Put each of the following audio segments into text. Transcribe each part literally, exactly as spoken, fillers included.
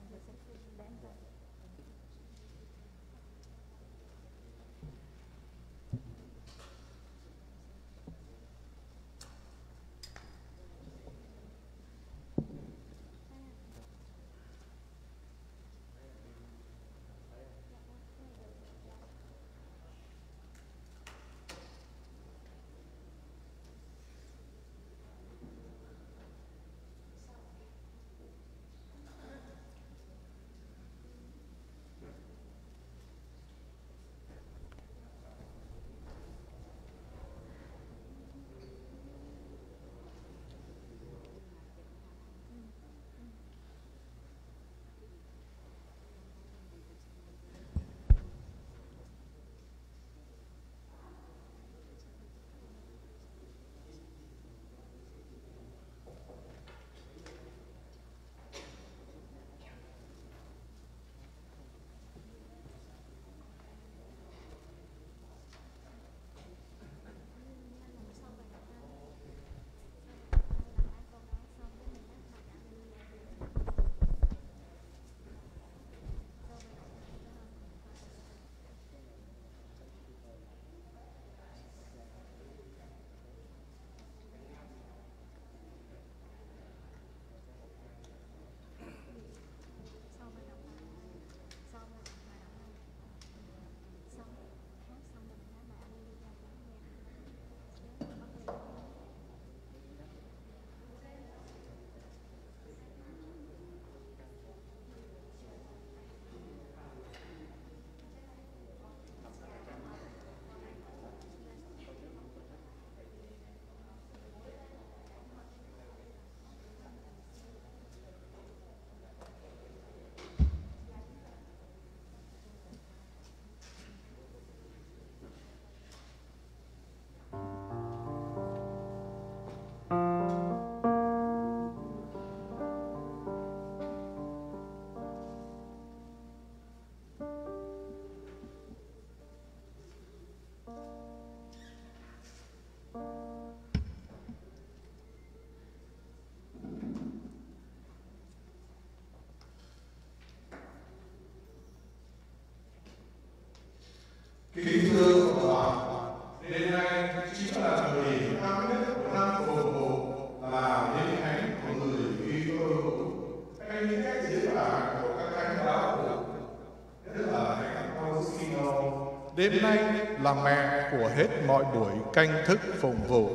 Kính thưa Cộng đoàn, đêm nay chính là thời điểm cao nhất của năm Phục vụ, là đêm thánh của người Kitô hữu, hay như cách diễn tả của các thánh giáo phụ, nhất là thánh Faustino. Đêm nay là mẹ của hết mọi buổi canh thức phụng vụ,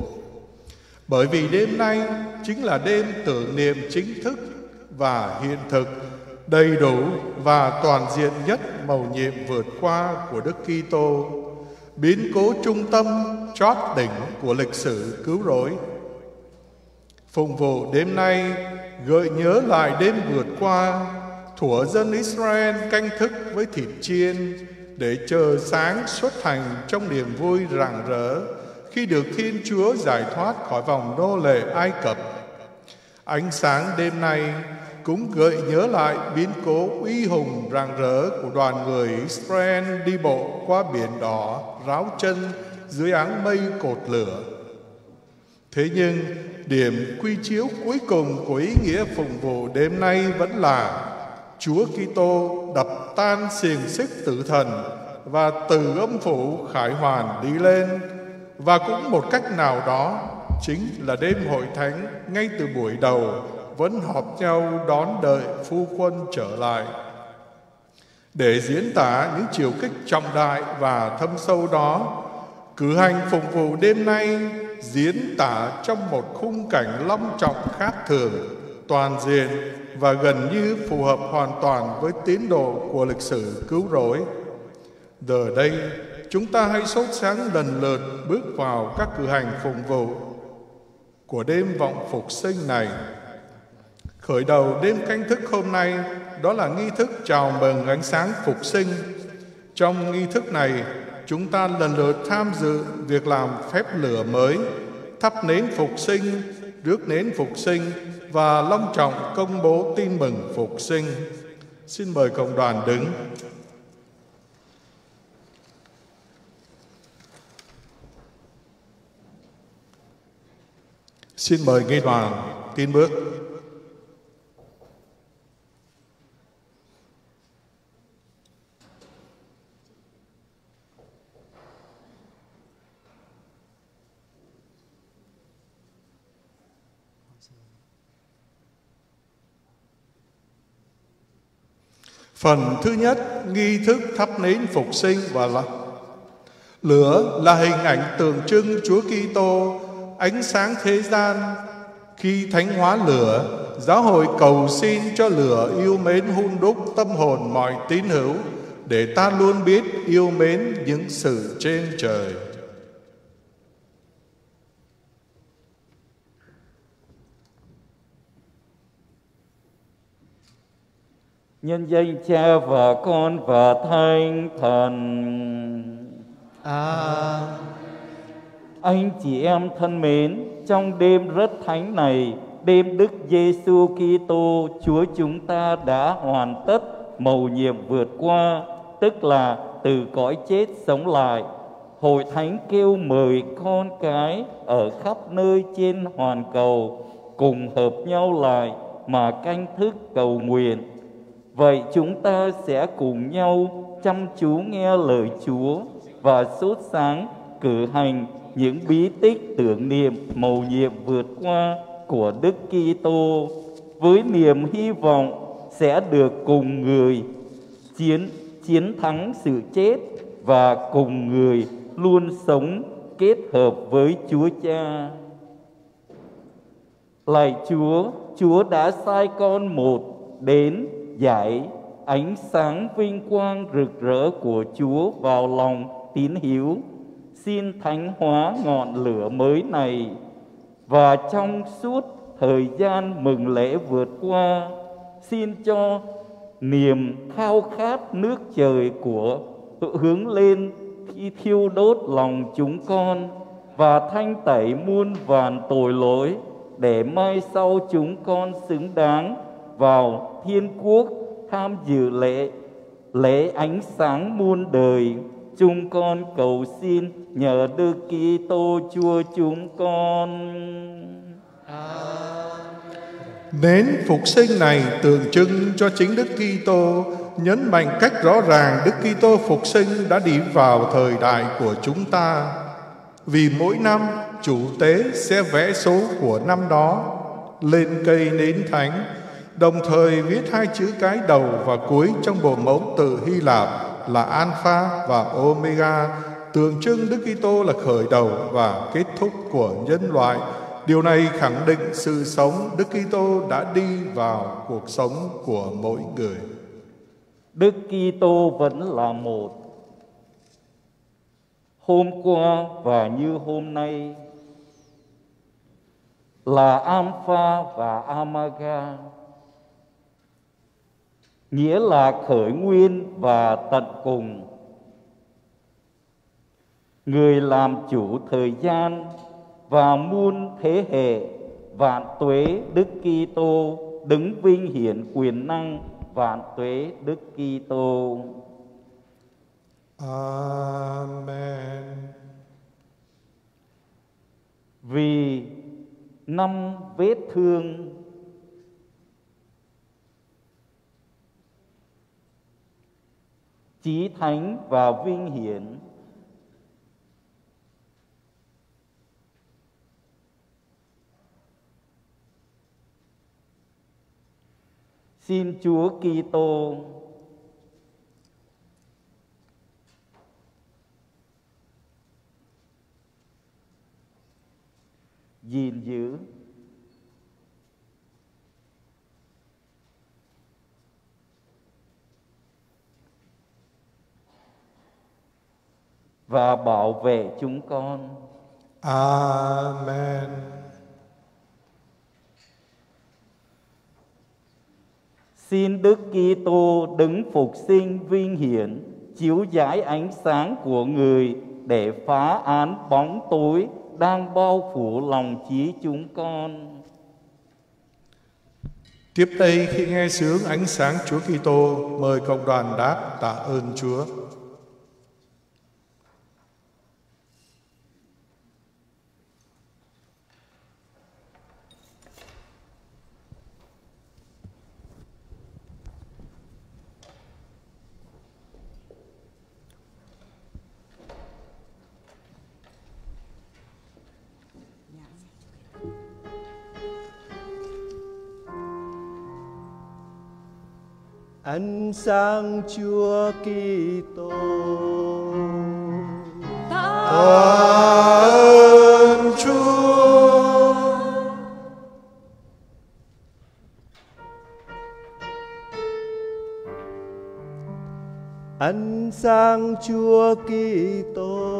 bởi vì đêm nay chính là đêm tưởng niệm chính thức và hiện thực, đầy đủ và toàn diện nhất mầu nhiệm vượt qua của Đức Kitô, biến cố trung tâm chót đỉnh của lịch sử cứu rỗi. Phụng vụ đêm nay gợi nhớ lại đêm vượt qua, thuở dân Israel canh thức với thịt chiên để chờ sáng xuất hành trong niềm vui rạng rỡ khi được Thiên Chúa giải thoát khỏi vòng nô lệ Ai Cập. Ánh sáng đêm nay cũng gợi nhớ lại biến cố uy hùng rạng rỡ của đoàn người Israel đi bộ qua biển đỏ ráo chân dưới áng mây cột lửa. Thế nhưng điểm quy chiếu cuối cùng của ý nghĩa phụng vụ đêm nay vẫn là Chúa Kitô đập tan xiềng xích tử thần và từ âm phủ khải hoàn đi lên, và cũng một cách nào đó chính là đêm hội thánh ngay từ buổi đầu vẫn họp nhau đón đợi phu quân trở lại. Để diễn tả những chiều kích trọng đại và thâm sâu đó, cử hành phụng vụ đêm nay diễn tả trong một khung cảnh long trọng khác thường, toàn diện và gần như phù hợp hoàn toàn với tiến độ của lịch sử cứu rỗi. Giờ đây, chúng ta hãy sốt sáng lần lượt bước vào các cử hành phụng vụ của đêm vọng phục sinh này. Khởi đầu đêm canh thức hôm nay đó là nghi thức chào mừng ánh sáng phục sinh. Trong nghi thức này, chúng ta lần lượt tham dự việc làm phép lửa mới, thắp nến phục sinh, rước nến phục sinh và long trọng công bố tin mừng phục sinh. Xin mời cộng đoàn đứng. Xin mời nghi đoàn tiến bước. Phần thứ nhất, nghi thức thắp nến phục sinh và là lửa là hình ảnh tượng trưng Chúa Kitô, ánh sáng thế gian. Khi thánh hóa lửa, giáo hội cầu xin cho lửa yêu mến hun đúc tâm hồn mọi tín hữu, để ta luôn biết yêu mến những sự trên trời. Nhân danh Cha và Con và Thánh Thần. À. Anh chị em thân mến, trong đêm rất thánh này, đêm Đức Giêsu Kitô Chúa chúng ta đã hoàn tất mầu nhiệm vượt qua, tức là từ cõi chết sống lại. Hội thánh kêu mời con cái ở khắp nơi trên hoàn cầu cùng hợp nhau lại mà canh thức cầu nguyện. Vậy chúng ta sẽ cùng nhau chăm chú nghe lời Chúa và sốt sáng cử hành những bí tích tưởng niệm mầu nhiệm vượt qua của Đức Kitô, với niềm hy vọng sẽ được cùng người chiến chiến thắng sự chết và cùng người luôn sống kết hợp với Chúa Cha. Lạy Chúa, Chúa đã sai con một đến giải ánh sáng vinh quang rực rỡ của Chúa vào lòng tín hữu. Xin thánh hóa ngọn lửa mới này, và trong suốt thời gian mừng lễ vượt qua, xin cho niềm khao khát nước trời của hướng lên khi thiêu đốt lòng chúng con, và thanh tẩy muôn vàn tội lỗi, để mai sau chúng con xứng đáng vào thiên quốc tham dự lễ lễ ánh sáng muôn đời. Chúng con cầu xin nhờ Đức Kitô Chúa chúng con. Nến phục sinh này tượng trưng cho chính Đức Kitô, nhấn mạnh cách rõ ràng Đức Kitô phục sinh đã đi vào thời đại của chúng ta. Vì mỗi năm chủ tế sẽ vẽ số của năm đó lên cây nến thánh, đồng thời viết hai chữ cái đầu và cuối trong bộ mẫu tự Hy Lạp là Alpha và Omega, tượng trưng Đức Kitô là khởi đầu và kết thúc của nhân loại. Điều này khẳng định sự sống Đức Kitô đã đi vào cuộc sống của mỗi người. Đức Kitô vẫn là một, hôm qua và như hôm nay, là Alpha và Omega, nghĩa là khởi nguyên và tận cùng. Người làm chủ thời gian và muôn thế hệ vạn tuế. Đức Kitô đứng vinh hiển quyền năng vạn tuế. Đức Kitô. Amen. Vì năm vết thương chí thánh và vinh hiển, xin Chúa Kitô gìn giữ và bảo vệ chúng con. Amen. Xin Đức Kitô đứng phục sinh vinh hiển, chiếu rải ánh sáng của người để phá án bóng tối đang bao phủ lòng trí chúng con. Tiếp đây, khi nghe xướng ánh sáng Chúa Kitô, mời cộng đoàn đáp tạ ơn Chúa. Ánh sáng Chúa Kitô. Tạ ơn Chúa. Ánh sáng Chúa Kitô.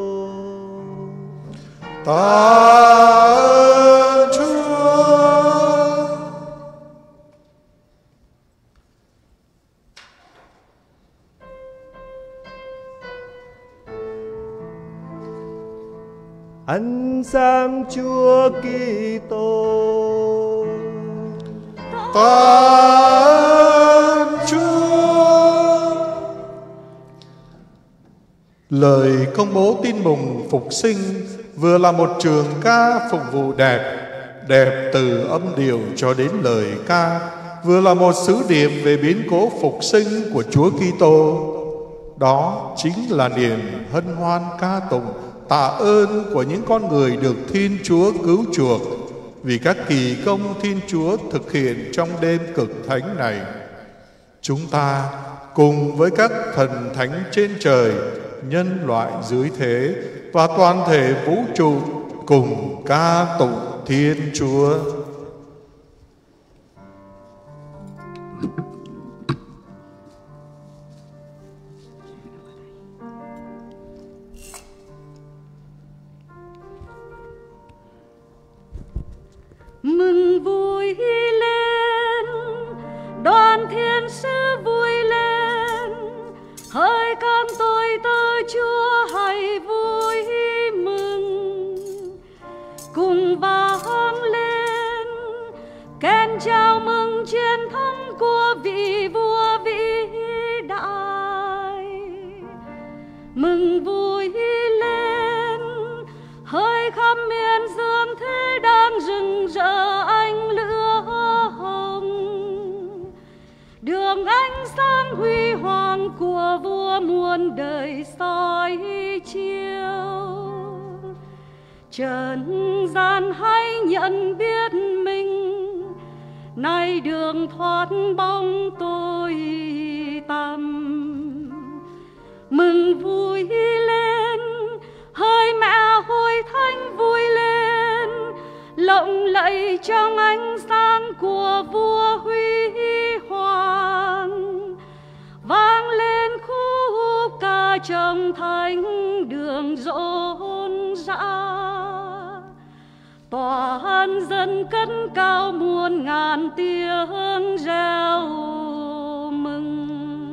Tạ ơn Chúa. Ánh sáng Chúa Kitô. Tạ ơn Chúa. Lời công bố tin mừng phục sinh vừa là một trường ca phục vụ đẹp, đẹp từ âm điệu cho đến lời ca, vừa là một sứ điệp về biến cố phục sinh của Chúa Kitô. Đó chính là niềm hân hoan ca tụng tạ ơn của những con người được Thiên Chúa cứu chuộc vì các kỳ công Thiên Chúa thực hiện trong đêm cực thánh này. Chúng ta cùng với các thần thánh trên trời, nhân loại dưới thế và toàn thể vũ trụ cùng ca tụng Thiên Chúa. Mừng vui lên, đoàn thiên sứ vui lên, hỡi con tôi tớ Chúa hãy vui mừng. Cùng vang lên kèn chào mừng chiến thắng của vị vua vĩ đại. Mừng vui lên, hỡi khắp miền dương thế đang rực rỡ ánh lửa hồng. Đường ánh sáng huy hoàng của vua muôn đời soi chiếu. Trần gian hãy nhận biết mình, nay đường thoát bóng tôi tăm. Mừng vui lên, hỡi mẹ hội thánh vui lên, lộng lẫy trong ánh sáng của vua huy hoàng. Vang lên khúc ca trong thánh đường rộn rã, toàn dân cất cao muôn ngàn tiếng reo mừng.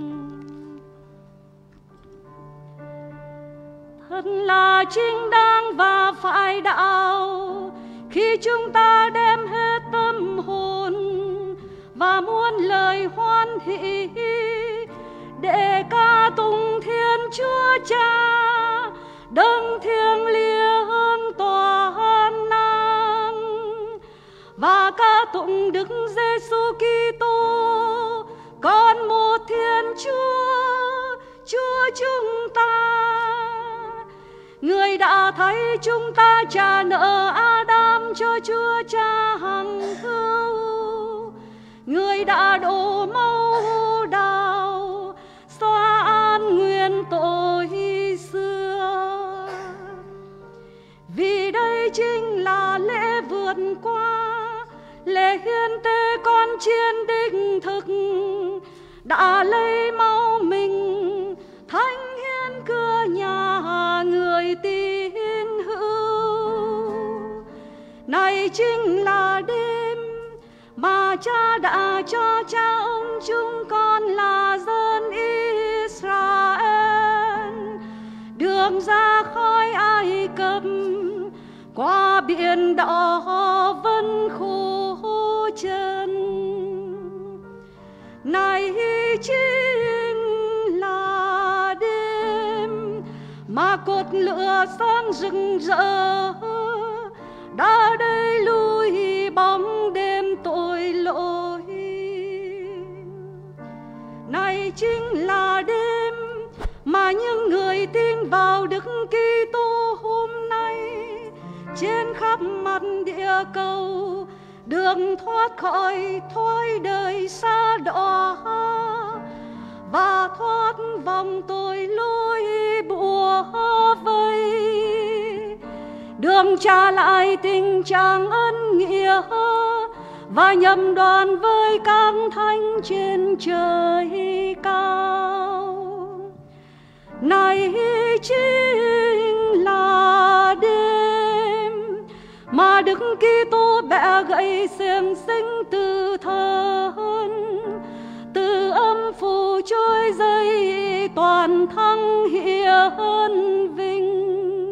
Thật là chính đáng và phải đạo khi chúng ta đem hết tâm hồn và muôn lời hoan hỷ để ca tụng Thiên Chúa Cha đấng thiêng liêng toàn năng, và ca tụng Đức Giêsu Kitô, con một Thiên Chúa, Chúa chúng ta, người đã thấy chúng ta trả nợ Adam cho Chúa Cha hằng hữu, người đã đổ máu đào xóa an nguyên tội xưa. Vì đây chính là lễ vượt qua, lễ hiến tế con chiên đích thực, đã lấy máu mình thánh hiến cửa nhà người tín hữu. Này chính là đêm mà Cha đã cho cha ông chúng con là dân Israel đường ra khỏi Ai Cập, qua biển đỏ vẫn khô chân. Này chính là đêm mà cột lửa sáng rực rỡ, đã đẩy lùi bóng đêm tội lỗi. Này chính là đêm mà những người tin vào Đức Kitô hôm nay trên khắp mặt địa cầu được thoát khỏi thói đời xa đọa vòng tội lỗi bùa vây, đường trả lại tình trạng ân nghĩa và nhầm đoàn với các thánh trên trời cao. Này chính là đêm mà Đức Kitô bẻ gãy xiềng xích từ thân, từ âm phủ trôi dậy toàn thăng hiển vinh.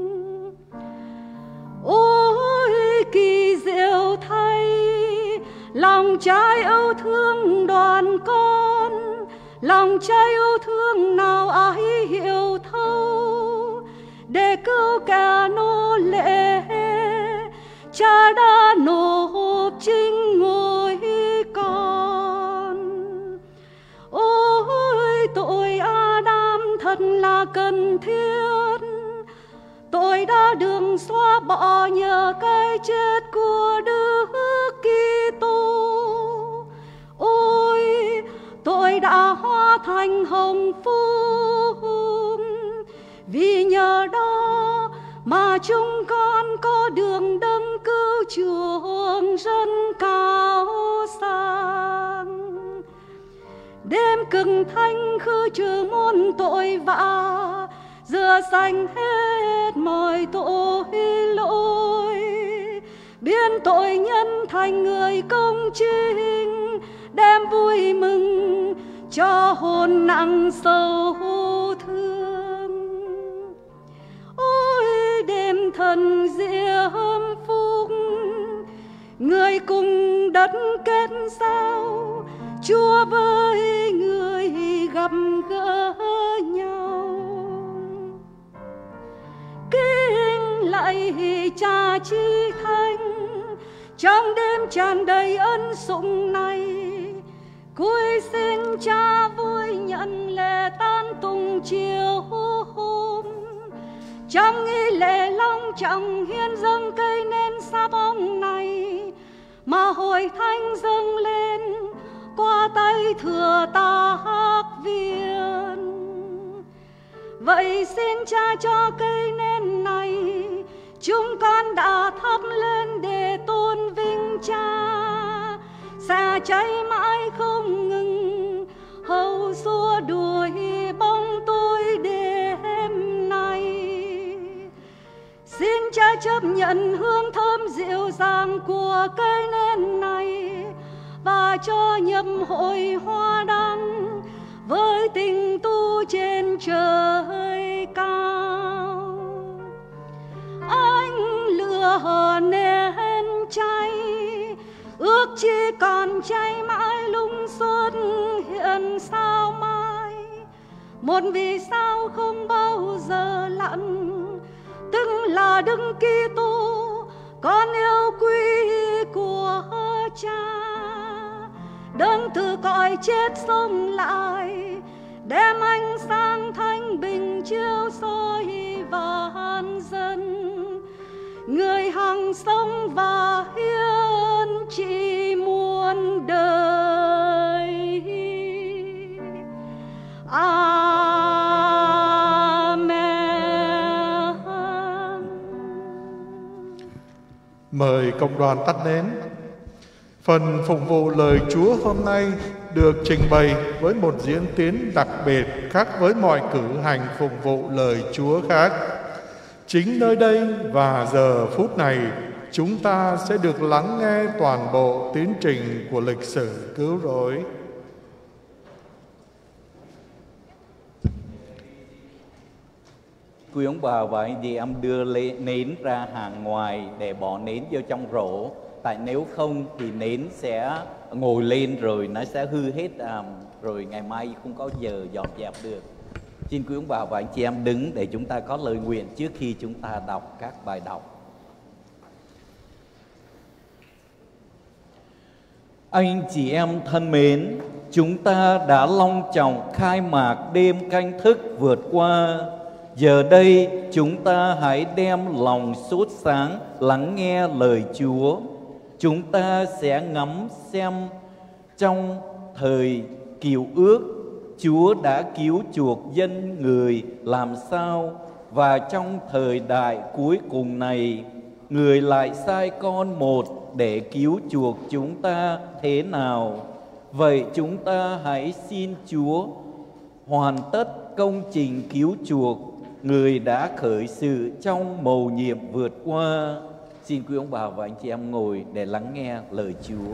Ôi kỳ diệu thay, lòng Cha yêu thương đoàn con, lòng Cha yêu thương nào ai hiểu thấu, để cứu cả nô lệ Cha đã nộp chính ngôi con. Ôi tội Adam thật là cần thiết, tội đã được xóa bỏ nhờ cái chết của Đức Kitô. Ôi tội đã hóa thành hồng phúc, vì nhờ đó mà chúng con có đường đấng cứu chuộc rất cao sang. Đêm cực thanh khứ trừ muôn tội vạ, rửa sạch hết mọi tội lỗi, biến tội nhân thành người công chính, đem vui mừng cho hồn nặng sầu thương. Ôi đêm thần diễm phúc, người cùng đất kết giao, Chúa với người gặp gỡ nhau. Kính lạy Cha Chí Thánh, trong đêm tràn đầy ân sủng này, cúi xin Cha vui nhận lễ tán tùng chiều hôm. Trong nghi lễ long trọng hiến dâng cây nến sa bông này, mà hội thánh dâng lên qua tay thừa tác viên. Vậy xin Cha cho cây nến này chúng con đã thắp lên để tôn vinh Cha, sẽ cháy mãi không ngừng, hầu xua đuổi bóng tối đêm nay. Xin Cha chấp nhận hương thơm dịu dàng của cây nến này, và cho nhập hội hoa đăng với tình tu trên trời cao. Ánh lửa nến cháy, ước chi còn cháy mãi lung xuất hiện sao mai. Một vì sao không bao giờ lặn, tức là Đức Kitô, con yêu quý của Cha, đấng từ cõi chết sống lại, đem ánh sáng thanh bình chiếu soi vạn dân. Người hằng sống và hiến trị muôn đời. Amen. Mời cộng đoàn tắt nến. Phần phục vụ lời Chúa hôm nay được trình bày với một diễn tiến đặc biệt khác với mọi cử hành phục vụ lời Chúa khác. Chính nơi đây và giờ phút này, chúng ta sẽ được lắng nghe toàn bộ tiến trình của lịch sử cứu rỗi. Quý ông bà và anh chị em đưa nến ra hàng ngoài để bỏ nến vô trong rổ. Tại nếu không thì nến sẽ ngồi lên rồi nó sẽ hư hết, à, rồi ngày mai không có giờ dọn dẹp được. Xin quý ông bà và anh chị em đứng để chúng ta có lời nguyện trước khi chúng ta đọc các bài đọc. Anh chị em thân mến, chúng ta đã long trọng khai mạc đêm canh thức vượt qua. Giờ đây chúng ta hãy đem lòng sốt sáng lắng nghe lời Chúa. Chúng ta sẽ ngắm xem trong thời Cựu Ước, Chúa đã cứu chuộc dân người làm sao, và trong thời đại cuối cùng này, người lại sai con một để cứu chuộc chúng ta thế nào? Vậy chúng ta hãy xin Chúa hoàn tất công trình cứu chuộc người đã khởi sự trong mầu nhiệm vượt qua. Xin quý ông bà và anh chị em ngồi để lắng nghe lời Chúa.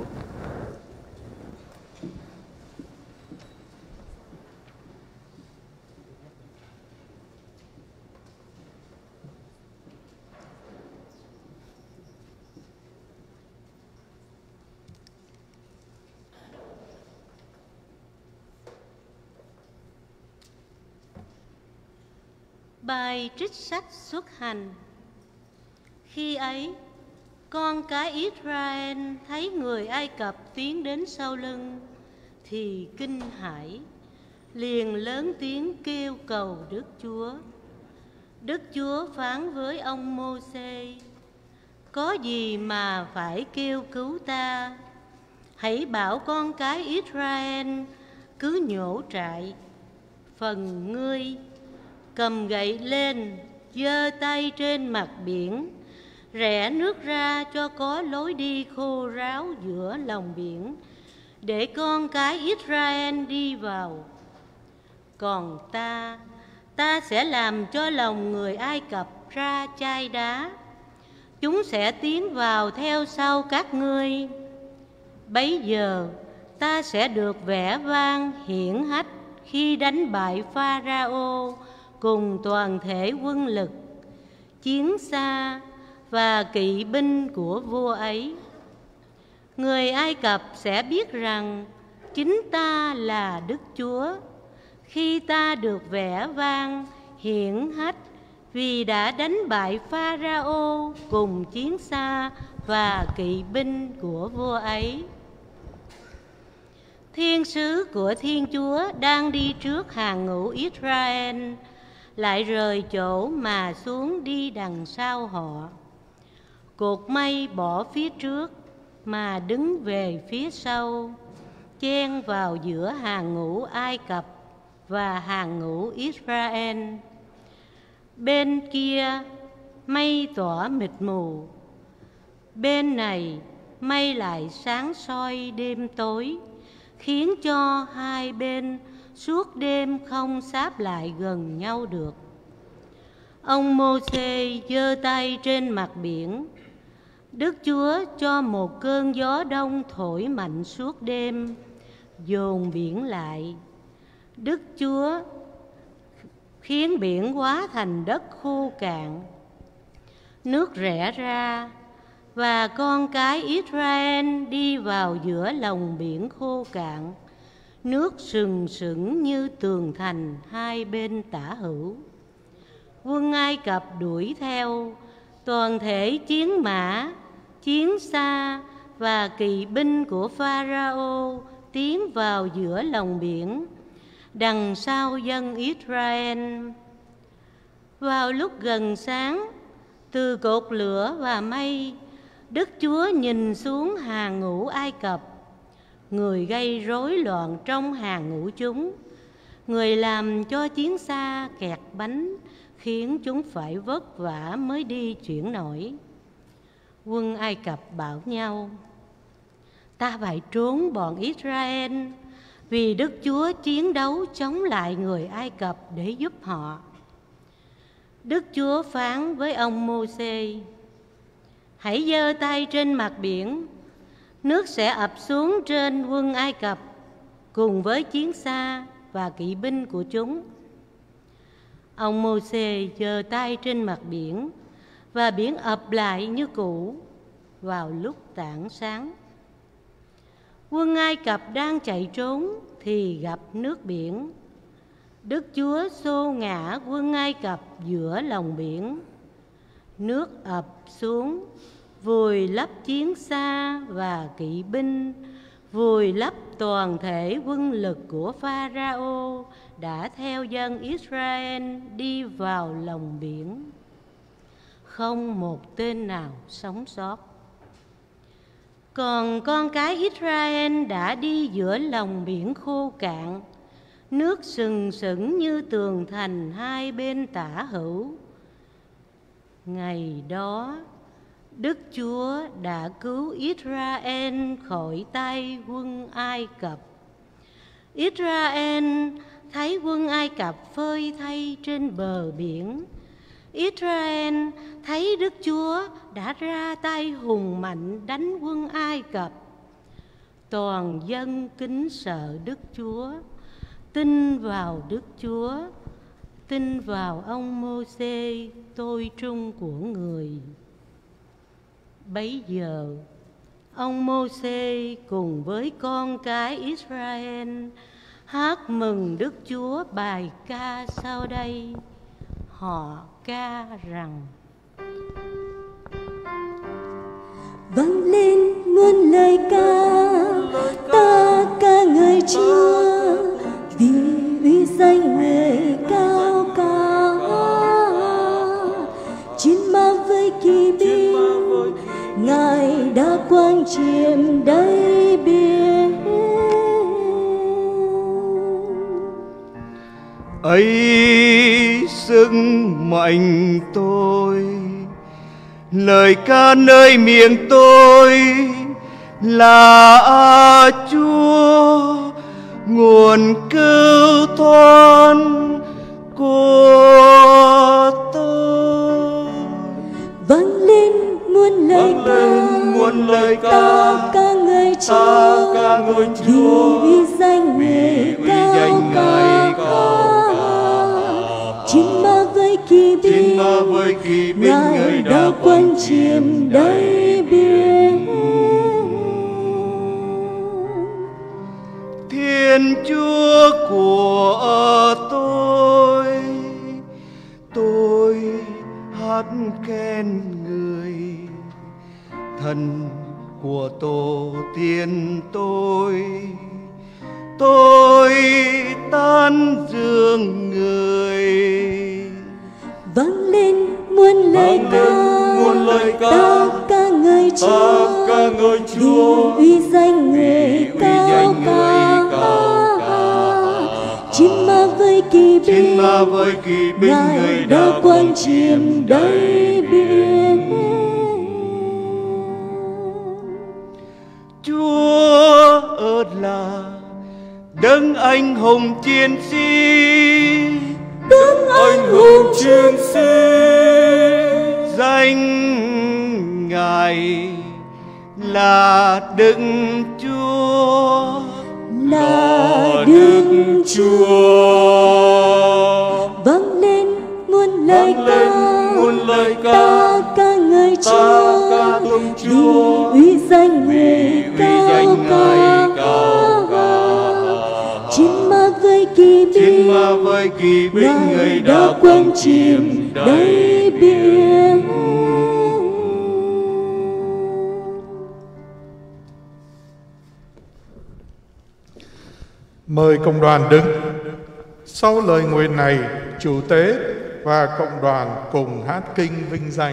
Bài trích sách Xuất Hành. Khi ấy, con cái Israel thấy người Ai Cập tiến đến sau lưng thì kinh hãi, liền lớn tiếng kêu cầu Đức Chúa. Đức Chúa phán với ông Mô-sê: có gì mà phải kêu cứu ta? Hãy bảo con cái Israel cứ nhổ trại. Phần ngươi, cầm gậy lên, giơ tay trên mặt biển, rẽ nước ra cho có lối đi khô ráo giữa lòng biển, để con cái Israel đi vào. Còn ta, ta sẽ làm cho lòng người Ai Cập ra chai đá. Chúng sẽ tiến vào theo sau các ngươi. Bấy giờ ta sẽ được vẻ vang hiển hách khi đánh bại Pharaoh cùng toàn thể quân lực, chiến xa và kỵ binh của vua ấy. Người Ai Cập sẽ biết rằng chính ta là Đức Chúa, khi ta được vẻ vang hiển hách vì đã đánh bại Pharaoh cùng chiến xa và kỵ binh của vua ấy. Thiên sứ của Thiên Chúa đang đi trước hàng ngũ Israel, lại rời chỗ mà xuống đi đằng sau họ. Cột mây bỏ phía trước mà đứng về phía sau, chen vào giữa hàng ngũ Ai Cập và hàng ngũ Israel. Bên kia mây tỏa mịt mù, bên này mây lại sáng soi đêm tối, khiến cho hai bên suốt đêm không sáp lại gần nhau được. Ông Mô-sê giơ tay trên mặt biển. Đức Chúa cho một cơn gió đông thổi mạnh suốt đêm, dồn biển lại. Đức Chúa khiến biển hóa thành đất khô cạn. Nước rẽ ra, và con cái Israel đi vào giữa lòng biển khô cạn. Nước sừng sững như tường thành hai bên tả hữu. Quân Ai Cập đuổi theo, toàn thể chiến mã, chiến xa và kỵ binh của Pharaoh tiến vào giữa lòng biển, đằng sau dân Israel. Vào lúc gần sáng, từ cột lửa và mây, Đức Chúa nhìn xuống hàng ngũ Ai Cập, người gây rối loạn trong hàng ngũ chúng, người làm cho chiến xa kẹt bánh, khiến chúng phải vất vả mới đi chuyển nổi. Quân Ai Cập bảo nhau: ta phải trốn bọn Israel, vì Đức Chúa chiến đấu chống lại người Ai Cập để giúp họ. Đức Chúa phán với ông Mô-sê: hãy giơ tay trên mặt biển, nước sẽ ập xuống trên quân Ai Cập cùng với chiến xa và kỵ binh của chúng. Ông Mô-sê giơ tay trên mặt biển, và biển ập lại như cũ vào lúc tảng sáng. Quân Ai Cập đang chạy trốn thì gặp nước biển. Đức Chúa xô ngã quân Ai Cập giữa lòng biển. Nước ập xuống, vùi lấp chiến xa và kỵ binh, vùi lấp toàn thể quân lực của Pharaoh đã theo dân Israel đi vào lòng biển. Không một tên nào sống sót. Còn con cái Israel đã đi giữa lòng biển khô cạn, nước sừng sững như tường thành hai bên tả hữu. Ngày đó, Đức Chúa đã cứu Israel khỏi tay quân Ai Cập. Israel thấy quân Ai Cập phơi thay trên bờ biển. Israel thấy Đức Chúa đã ra tay hùng mạnh đánh quân Ai Cập. Toàn dân kính sợ Đức Chúa, tin vào Đức Chúa, tin vào ông Mô-sê tôi trung của người. Bấy giờ, ông Mô-sê cùng với con cái Israel hát mừng Đức Chúa bài ca sau đây. Họ ca rằng: vang lên muôn lời ca, ta ca ngợi Chúa vì uy danh người cao cả. Chiến mã với kỳ binh, Ngài đã quang chiêm đáy biển. Ấy sức mạnh tôi, lời ca nơi miệng tôi là Chúa, nguồn cứu thoát của tôi. Vang lên muôn lời ca, muôn lời ca, ta ca ngợi Chúa, ca ngợi Chúa vì uy danh người cao cả. Chiến mã với kỳ binh, Ngài đã quang chiêm đáy biển. Thiên Chúa của tôi, tôi hát khen người. Thần của tổ tiên tôi, tôi tán dương người. Vang lên muôn lời ca, ta ca ngợi Chúa vì uy danh người cao cả. Chiến mã với kỳ binh, Ngài đã quang chiêm đáy biển. Chúa ơi là đấng anh hùng chiến sĩ, đấng anh hùng chiến sĩ. Danh Ngài là Đức Chúa, là Đức Chúa. Vang lên muôn lời ca, ta ca ngợi Chúa vì uy danh người cao cả. Chiến mã với kỳ binh, Ngài đã quang chiêm đáy biển. Mời cộng đoàn đứng. Sau lời nguyện này, chủ tế và cộng đoàn cùng hát kinh vinh danh.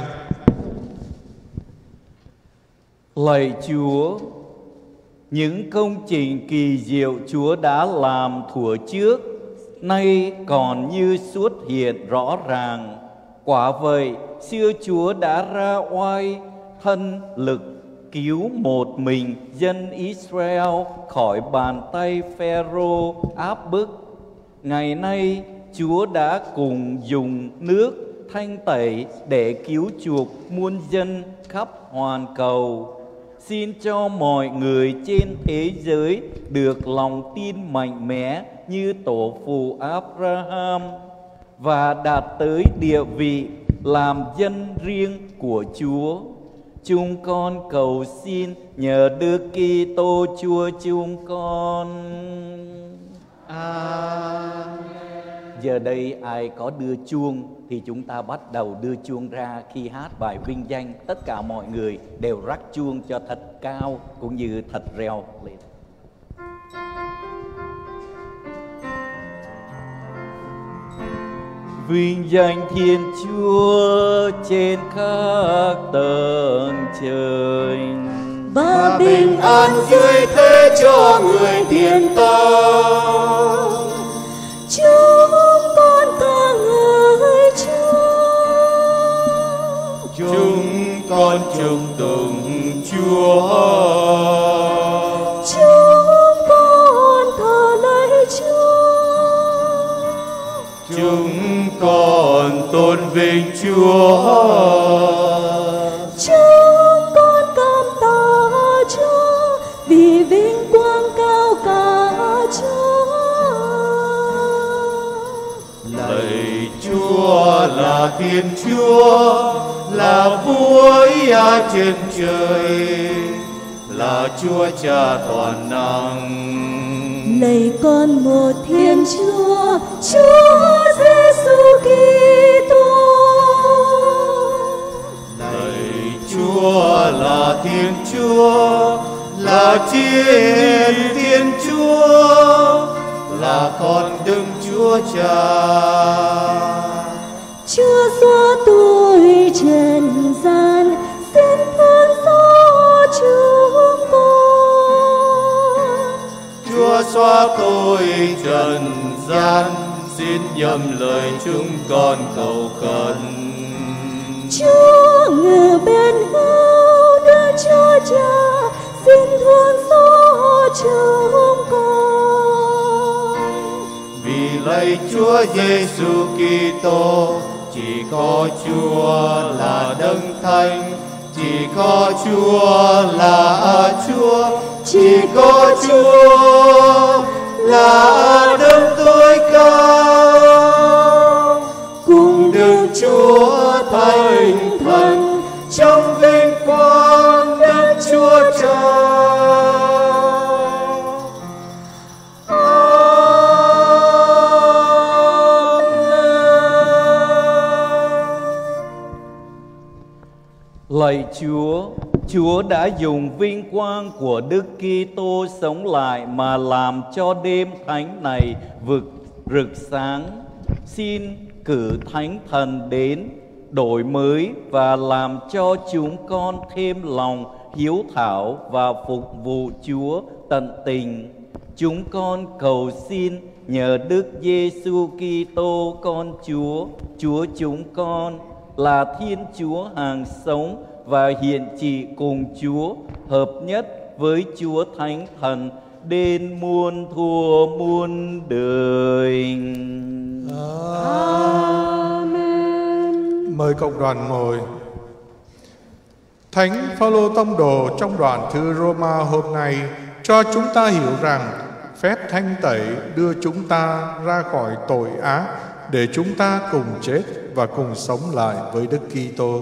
Lạy Chúa, những công trình kỳ diệu Chúa đã làm thuở trước, nay còn như xuất hiện rõ ràng. Quả vậy, xưa Chúa đã ra oai thân lực cứu một mình dân Israel khỏi bàn tay Phêrô áp bức. Ngày nay, Chúa đã cùng dùng nước thanh tẩy để cứu chuộc muôn dân khắp hoàn cầu. Xin cho mọi người trên thế giới được lòng tin mạnh mẽ như tổ phụ Abraham và đạt tới địa vị làm dân riêng của Chúa. Chúng con cầu xin nhờ Đức Kitô Chúa chúng con. Amen. Giờ đây ai có đưa chuông thì chúng ta bắt đầu đưa chuông ra khi hát bài vinh danh. Tất cả mọi người đều rắc chuông cho thật cao cũng như thật reo lên. Vinh danh Thiên Chúa trên các tầng trời, và bình an dưới thế cho người thiện tâm. con trông tụng Chúa. Chúng con thờ lạy Chúa. Chúng con tôn vinh Chúa. Chúng con cảm tạ Chúa vì vinh quang cao cả Chúa. Lạy Chúa là Thiên Chúa, là Vua ở trên trời, là Chúa Cha toàn năng. Lạy con một Thiên Chúa, Chúa Giêsu Kitô. Lạy Chúa là Thiên Chúa, là Thiên Thiên Chúa, là con Đức Chúa Cha. Chúa xóa tội trần gian, xin thương xót chúng con. Chúa xóa tội trần gian, xin nhậm lời chúng con cầu khẩn. Chúa ngự bên hữu Đức Chúa Cha, xin thương xót chúng con. Vì lạy Chúa Giêsu Kitô, chỉ có Chúa là Đấng Thánh, chỉ có Chúa là Chúa, chỉ có Chúa là Đấng tối cao. Cùng Đức Chúa Thánh Thần trong vinh quang Đức Chúa Cha. Lạy Chúa, Chúa đã dùng vinh quang của Đức Kitô sống lại mà làm cho đêm thánh này vực rực sáng. Xin cử Thánh Thần đến đổi mới và làm cho chúng con thêm lòng hiếu thảo và phục vụ Chúa tận tình. Chúng con cầu xin nhờ Đức Giêsu Kitô con Chúa, Chúa chúng con là Thiên Chúa hàng sống và hiện trị cùng Chúa, hợp nhất với Chúa Thánh Thần đến muôn thuở muôn đời. Amen. Mời cộng đoàn ngồi. Thánh Phaolô tông đồ trong đoạn thư Roma hôm nay cho chúng ta hiểu rằng phép thanh tẩy đưa chúng ta ra khỏi tội ác để chúng ta cùng chết và cùng sống lại với Đức Kitô.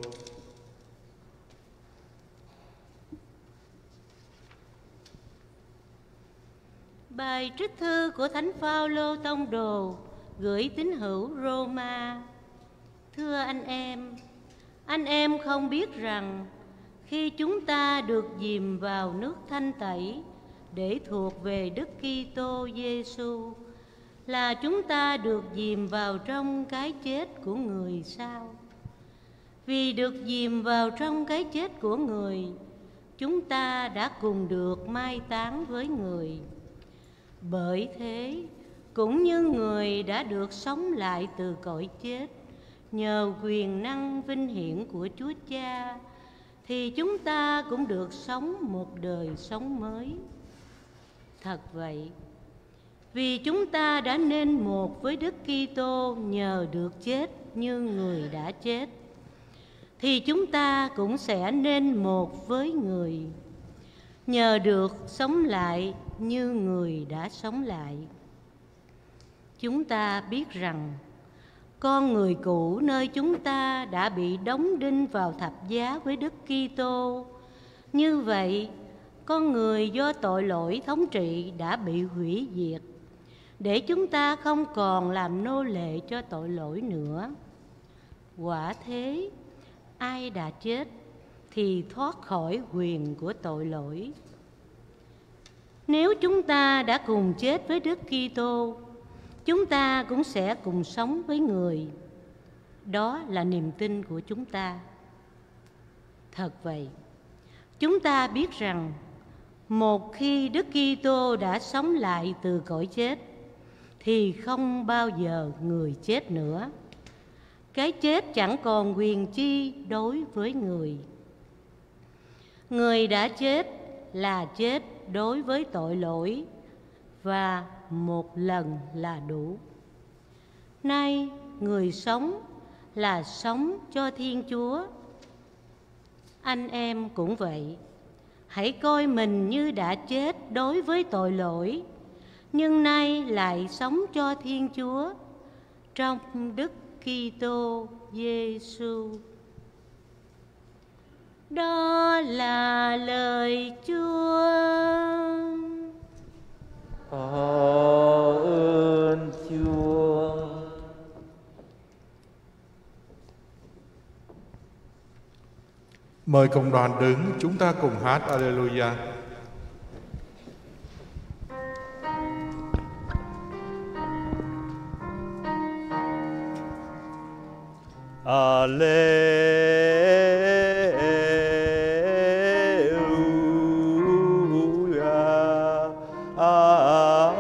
Bài trích thư của Thánh Phaolô tông đồ gửi tín hữu Roma. Thưa anh em, anh em không biết rằng khi chúng ta được dìm vào nước thanh tẩy để thuộc về Đức Kitô Giêsu, là chúng ta được dìm vào trong cái chết của người sao? Vì được dìm vào trong cái chết của người, chúng ta đã cùng được mai táng với người. Bởi thế, cũng như người đã được sống lại từ cõi chết nhờ quyền năng vinh hiển của Chúa Cha, thì chúng ta cũng được sống một đời sống mới. Thật vậy, vì chúng ta đã nên một với Đức Kitô nhờ được chết như người đã chết, thì chúng ta cũng sẽ nên một với người nhờ được sống lại như người đã sống lại. Chúng ta biết rằng con người cũ nơi chúng ta đã bị đóng đinh vào thập giá với Đức Kitô. Như vậy, con người do tội lỗi thống trị đã bị hủy diệt, để chúng ta không còn làm nô lệ cho tội lỗi nữa. Quả thế, ai đã chết thì thoát khỏi quyền của tội lỗi. Nếu chúng ta đã cùng chết với Đức Kitô, chúng ta cũng sẽ cùng sống với người. Đó là niềm tin của chúng ta. Thật vậy, chúng ta biết rằng một khi Đức Kitô đã sống lại từ cõi chết, thì không bao giờ người chết nữa. Cái chết chẳng còn quyền chi đối với người. Người đã chết là chết đối với tội lỗi, và một lần là đủ. Nay người sống là sống cho Thiên Chúa. Anh em cũng vậy, hãy coi mình như đã chết đối với tội lỗi, nhưng nay lại sống cho Thiên Chúa trong Đức Kitô Giêsu. Đó là lời Chúa. Tạ ơn Chúa. Mời cộng đoàn đứng, chúng ta cùng hát Alleluia. Alleluia.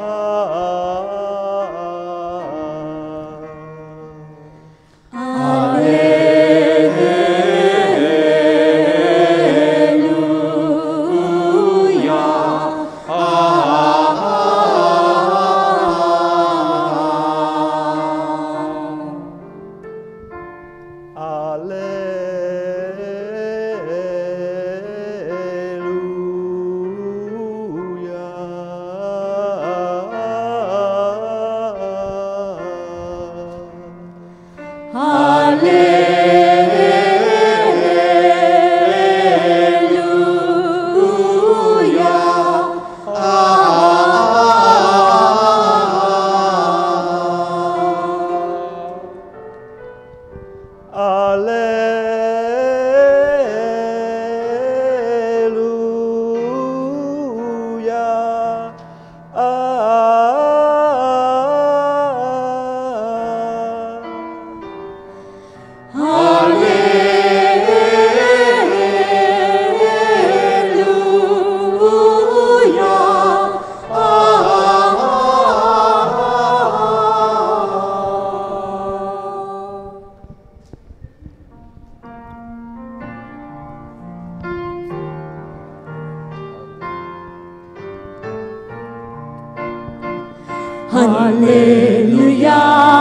Alleluia,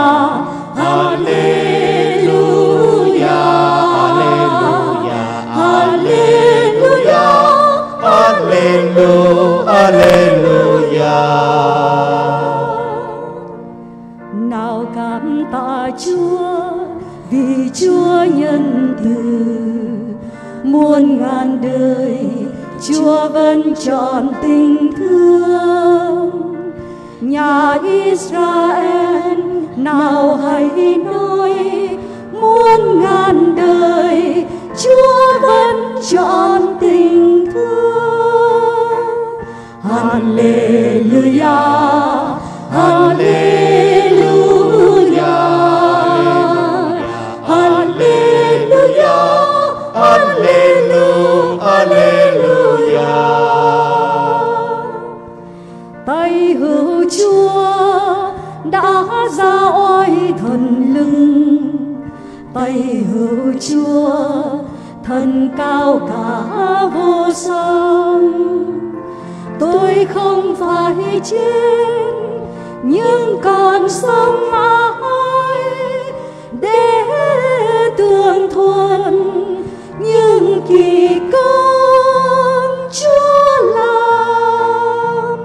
Alleluia, Alleluia, Alleluia, Alleluia. Nào cảm tạ Chúa vì Chúa nhân từ, muôn ngàn đời Chúa vẫn trọn tình thương. Nhà Israel nào hãy nói, muôn ngàn đời Chúa vẫn trọn tình thương. Alleluia, Alleluia, Alleluia, Alleluia, Alleluia. Tay hữu Chúa đã ra oai thần lưng, tay hữu Chúa thần cao cả vô song. Tôi không phải chết nhưng còn sống mãi để tường thuần những kỳ công Chúa làm.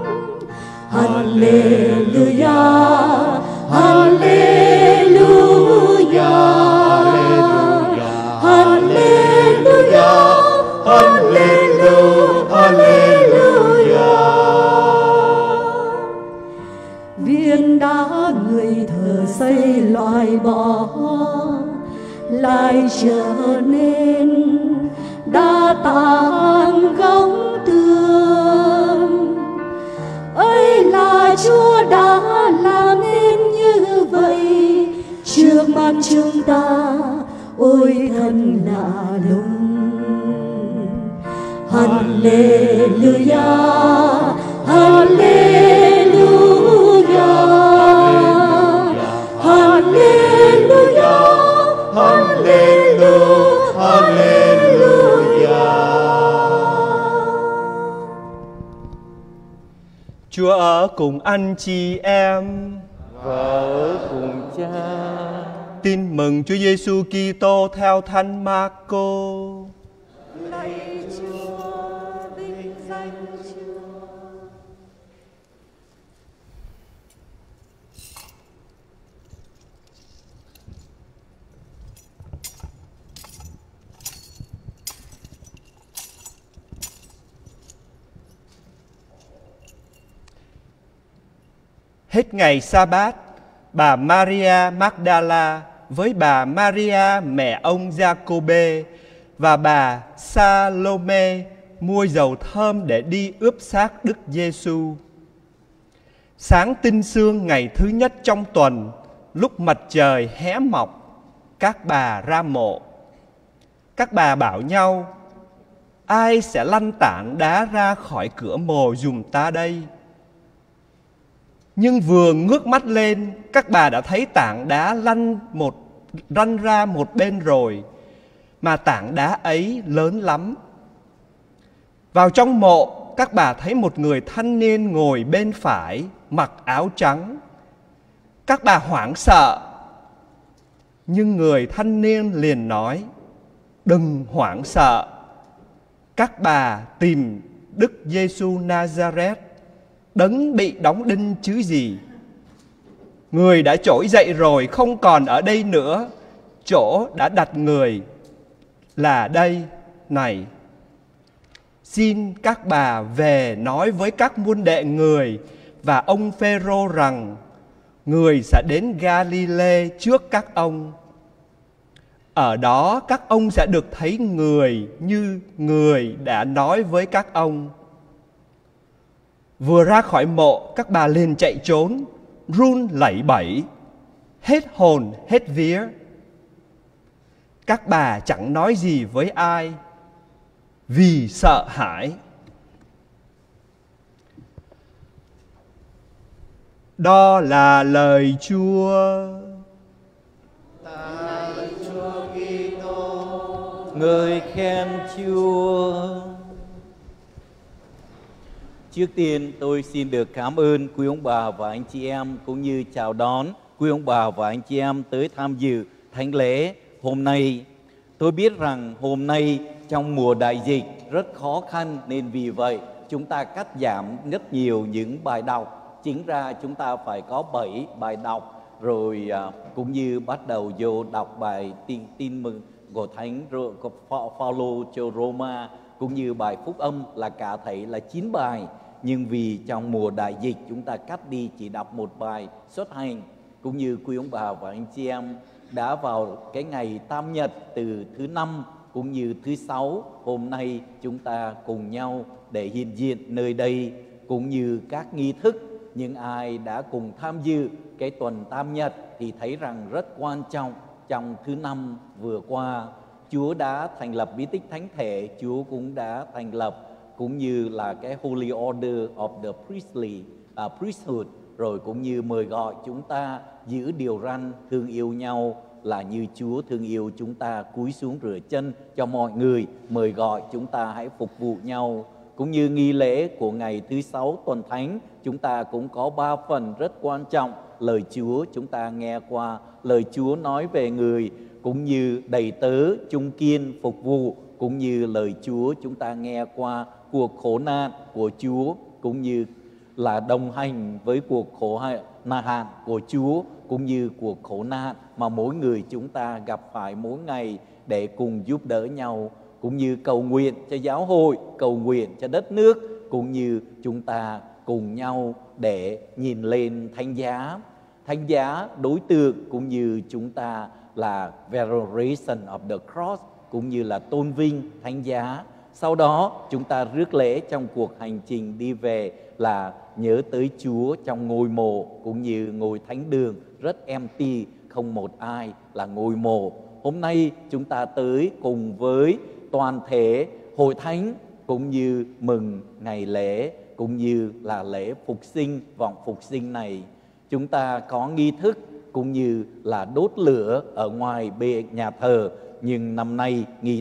Alleluia, Alleluia, Alleluia, Alleluia, Alleluia. Viên đá người thợ xây loại bỏ lại trở nên đá tảng góc tường. Ấy là Chúa đã làm nên như vậy trước mắt chúng ta, ôi thật lạ lùng. Alleluia, Alleluia, Alleluia, Alleluia, Alleluia. ở cùng anh chị em và ở cùng Cha. Tin mừng Chúa Giêsu Kitô theo Thánh Marco. Lạy Chúa, vinh danh Chúa. Hết ngày Sa-bát, bà Maria Magdala với bà Maria mẹ ông Giacôbê và bà Salome mua dầu thơm để đi ướp xác Đức Giêsu. Sáng tinh sương ngày thứ nhất trong tuần, lúc mặt trời hé mọc, các bà ra mộ. Các bà bảo nhau: ai sẽ lăn tảng đá ra khỏi cửa mồ giùm ta đây? Nhưng vừa ngước mắt lên, các bà đã thấy tảng đá lăn một lăn ra một bên rồi, mà tảng đá ấy lớn lắm. Vào trong mộ, các bà thấy một người thanh niên ngồi bên phải, mặc áo trắng. Các bà hoảng sợ, nhưng người thanh niên liền nói: đừng hoảng sợ. Các bà tìm Đức Giêsu Nazareth, Đấng bị đóng đinh chứ gì. Người đã trỗi dậy rồi, không còn ở đây nữa. Chỗ đã đặt người là đây này. Xin các bà về nói với các môn đệ người và ông Phêrô rằng người sẽ đến Ga-li-lê trước các ông. Ở đó các ông sẽ được thấy người như người đã nói với các ông. Vừa ra khỏi mộ, các bà liền chạy trốn, run lẩy bẩy, hết hồn hết vía. Các bà chẳng nói gì với ai vì sợ hãi. Đó là lời Chúa. Ta Chúa Kitô, ngợi khen Chúa. Trước tiên tôi xin được cảm ơn quý ông bà và anh chị em, cũng như chào đón quý ông bà và anh chị em tới tham dự thánh lễ hôm nay. Tôi biết rằng hôm nay trong mùa đại dịch rất khó khăn, nên vì vậy chúng ta cắt giảm rất nhiều những bài đọc. Chính ra chúng ta phải có bảy bài đọc, rồi à, cũng như bắt đầu vô đọc bài tin, tin mừng của Thánh Phaolô cho Roma, cũng như bài phúc âm là cả thảy là chín bài. Nhưng vì trong mùa đại dịch chúng ta cắt đi chỉ đọc một bài xuất hành. Cũng như quý ông bà và anh chị em đã vào cái ngày Tam Nhật từ thứ năm cũng như thứ sáu, hôm nay chúng ta cùng nhau để hiện diện nơi đây, cũng như các nghi thức. Những ai đã cùng tham dự cái tuần Tam Nhật thì thấy rằng rất quan trọng. Trong thứ năm vừa qua, Chúa đã thành lập bí tích thánh thể, Chúa cũng đã thành lập cũng như là cái Holy Order of the Priestly, uh, Priesthood, rồi cũng như mời gọi chúng ta giữ điều răn thương yêu nhau là như Chúa thương yêu chúng ta, cúi xuống rửa chân cho mọi người, mời gọi chúng ta hãy phục vụ nhau. Cũng như nghi lễ của ngày thứ sáu tuần thánh, chúng ta cũng có ba phần rất quan trọng. Lời Chúa chúng ta nghe qua, lời Chúa nói về người, cũng như đầy tớ chung kiên phục vụ, cũng như lời Chúa chúng ta nghe qua cuộc khổ nạn của Chúa, cũng như là đồng hành với cuộc khổ nạn của Chúa, cũng như cuộc khổ nạn mà mỗi người chúng ta gặp phải mỗi ngày, để cùng giúp đỡ nhau, cũng như cầu nguyện cho giáo hội, cầu nguyện cho đất nước, cũng như chúng ta cùng nhau để nhìn lên thánh giá. Thánh giá đối tượng cũng như chúng ta là veneration of the cross, cũng như là tôn vinh thánh giá. Sau đó chúng ta rước lễ trong cuộc hành trình đi về là nhớ tới Chúa trong ngôi mộ, cũng như ngôi thánh đường rất empty, không một ai là ngôi mộ. Hôm nay chúng ta tới cùng với toàn thể hội thánh, cũng như mừng ngày lễ, cũng như là lễ phục sinh, vọng phục sinh này. Chúng ta có nghi thức cũng như là đốt lửa ở ngoài bề nhà thờ, nhưng năm nay nghi thức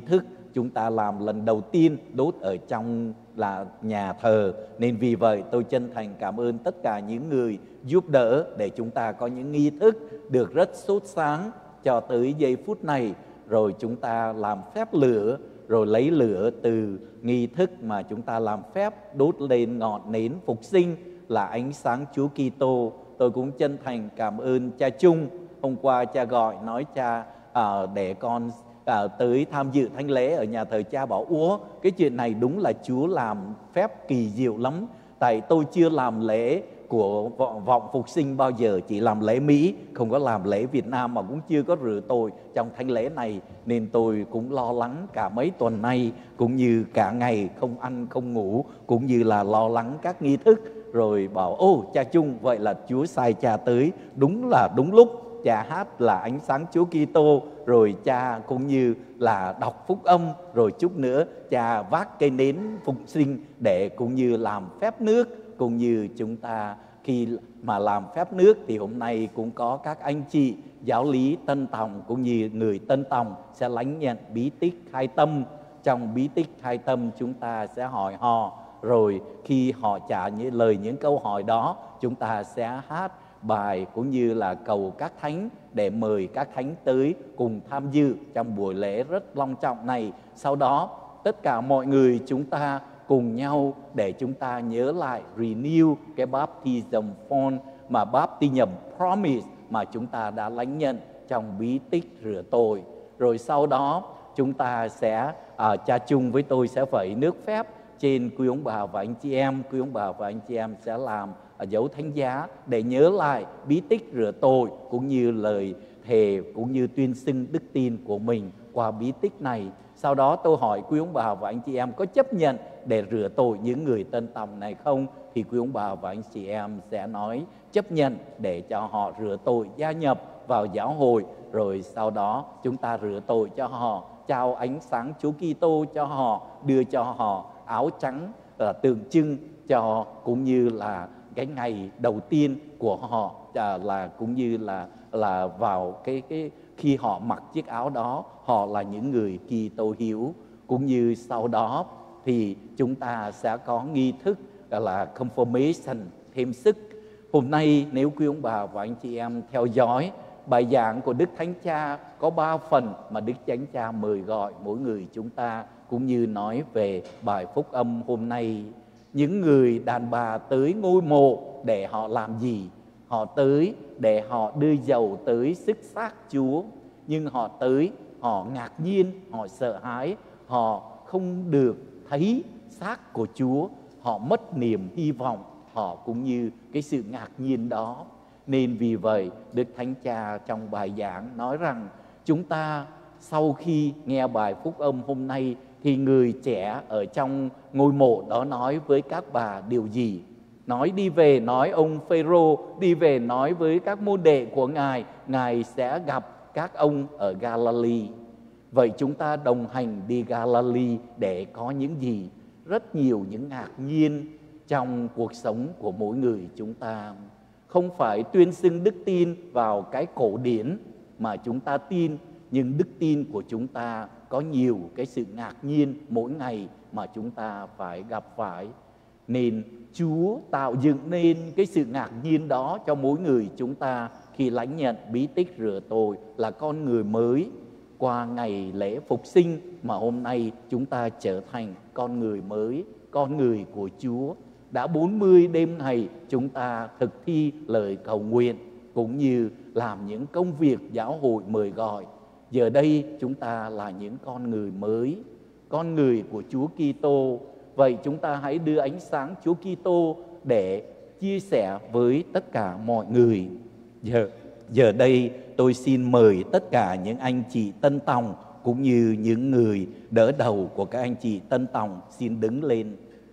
chúng ta làm lần đầu tiên đốt ở trong là nhà thờ. Nên vì vậy tôi chân thành cảm ơn tất cả những người giúp đỡ để chúng ta có những nghi thức được rất sốt sáng cho tới giây phút này. Rồi chúng ta làm phép lửa, rồi lấy lửa từ nghi thức mà chúng ta làm phép đốt lên ngọn nến phục sinh là ánh sáng Chúa Kitô. Tôi cũng chân thành cảm ơn cha Trung. Hôm qua cha gọi nói cha à, để con à, tới tham dự thánh lễ ở nhà thờ cha bảo Úa. Cái chuyện này đúng là Chúa làm phép kỳ diệu lắm. Tại tôi chưa làm lễ của vọng phục sinh bao giờ, chỉ làm lễ Mỹ, không có làm lễ Việt Nam, mà cũng chưa có rửa tội trong thánh lễ này. Nên tôi cũng lo lắng cả mấy tuần nay, cũng như cả ngày không ăn không ngủ, cũng như là lo lắng các nghi thức. Rồi bảo ô cha Trung, vậy là Chúa sai cha tới đúng là đúng lúc. Cha hát là ánh sáng Chúa Kitô, rồi cha cũng như là đọc phúc âm, rồi chút nữa cha vác cây nến phục sinh để cũng như làm phép nước. Cũng như chúng ta khi mà làm phép nước thì hôm nay cũng có các anh chị giáo lý Tân Tòng cũng như người Tân Tòng sẽ lãnh nhận bí tích khai tâm. Trong bí tích khai tâm chúng ta sẽ hỏi họ, rồi khi họ trả những lời những câu hỏi đó, chúng ta sẽ hát bài cũng như là cầu các thánh để mời các thánh tới cùng tham dự trong buổi lễ rất long trọng này. Sau đó tất cả mọi người chúng ta cùng nhau để chúng ta nhớ lại renew cái baptism font mà baptism promise mà chúng ta đã lãnh nhận trong bí tích rửa tội. Rồi sau đó chúng ta sẽ à, cha Chung với tôi sẽ vẩy nước phép trên quý ông bà và anh chị em. Quý ông bà và anh chị em sẽ làm à, dấu thánh giá để nhớ lại bí tích rửa tội cũng như lời thề cũng như tuyên xưng đức tin của mình qua bí tích này. Sau đó tôi hỏi quý ông bà và anh chị em có chấp nhận để rửa tội những người Tân Tòng này không? Thì quý ông bà và anh chị em sẽ nói chấp nhận để cho họ rửa tội, gia nhập vào giáo hội. Rồi sau đó chúng ta rửa tội cho họ, trao ánh sáng Chúa Kitô cho họ, đưa cho họ áo trắng là tượng trưng cho cũng như là cái ngày đầu tiên của họ à, là cũng như là là vào cái cái khi họ mặc chiếc áo đó, họ là những người Kitô hữu. Cũng như sau đó thì chúng ta sẽ có nghi thức là confirmation, thêm sức. Hôm nay nếu quý ông bà và anh chị em theo dõi bài giảng của Đức Thánh Cha có ba phần mà Đức Thánh Cha mời gọi mỗi người chúng ta, cũng như nói về bài phúc âm hôm nay. Những người đàn bà tới ngôi mộ để họ làm gì? Họ tới để họ đưa dầu tới sức xác Chúa. Nhưng họ tới, họ ngạc nhiên, họ sợ hãi, họ không được thấy xác của Chúa. Họ mất niềm hy vọng, họ cũng như cái sự ngạc nhiên đó. Nên vì vậy Đức Thánh Cha trong bài giảng nói rằng chúng ta sau khi nghe bài phúc âm hôm nay thì người trẻ ở trong ngôi mộ đó nói với các bà điều gì? Nói đi về nói ông Phêrô, đi về nói với các môn đệ của Ngài, Ngài sẽ gặp các ông ở Galilee. Vậy chúng ta đồng hành đi Galilee để có những gì? Rất nhiều những ngạc nhiên trong cuộc sống của mỗi người chúng ta. Không phải tuyên xưng đức tin vào cái cổ điển mà chúng ta tin, nhưng đức tin của chúng ta có nhiều cái sự ngạc nhiên mỗi ngày mà chúng ta phải gặp phải. Nên Chúa tạo dựng nên cái sự ngạc nhiên đó cho mỗi người chúng ta khi lãnh nhận bí tích rửa tội là con người mới. Qua ngày lễ phục sinh mà hôm nay chúng ta trở thành con người mới, con người của Chúa. Đã bốn mươi đêm này chúng ta thực thi lời cầu nguyện cũng như làm những công việc giáo hội mời gọi. Giờ đây chúng ta là những con người mới, con người của Chúa Kitô. Vậy chúng ta hãy đưa ánh sáng Chúa Kitô để chia sẻ với tất cả mọi người. Giờ, giờ đây tôi xin mời tất cả những anh chị Tân Tòng cũng như những người đỡ đầu của các anh chị Tân Tòng xin đứng lên.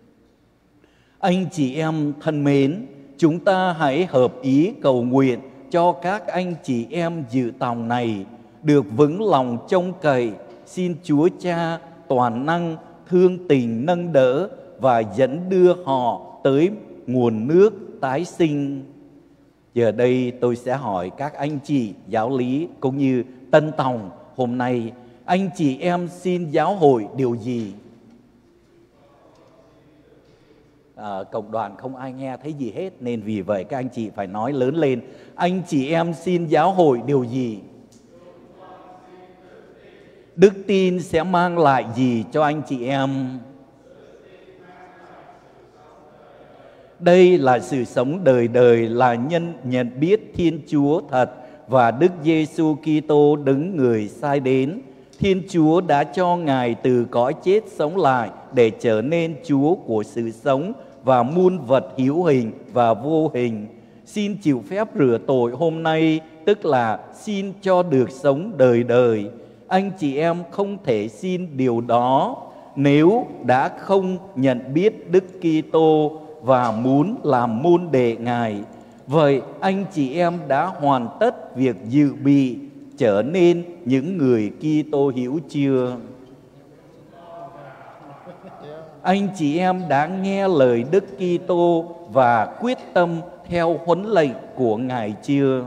Anh chị em thân mến, chúng ta hãy hợp ý cầu nguyện cho các anh chị em dự tòng này được vững lòng trông cậy. Xin Chúa Cha toàn năng thương tình nâng đỡ và dẫn đưa họ tới nguồn nước tái sinh. Giờ đây tôi sẽ hỏi các anh chị giáo lý cũng như Tân Tòng hôm nay Anh chị em xin giáo hội điều gì? À, cộng đoàn không ai nghe thấy gì hết, nên vì vậy các anh chị phải nói lớn lên. Anh chị em xin giáo hội điều gì? Đức tin sẽ mang lại gì cho anh chị em? Đây là sự sống đời đời, là nhân nhận biết Thiên Chúa thật và Đức Giêsu Kitô đấng người sai đến. Thiên Chúa đã cho Ngài từ cõi chết sống lại để trở nên Chúa của sự sống và muôn vật hữu hình và vô hình. Xin chịu phép rửa tội hôm nay, tức là xin cho được sống đời đời. Anh chị em không thể xin điều đó nếu đã không nhận biết Đức Kitô và muốn làm môn đệ Ngài. Vậy anh chị em đã hoàn tất việc dự bị trở nên những người Kitô hữu chưa? Anh chị em đã nghe lời Đức Kitô và quyết tâm theo huấn lệnh của Ngài chưa?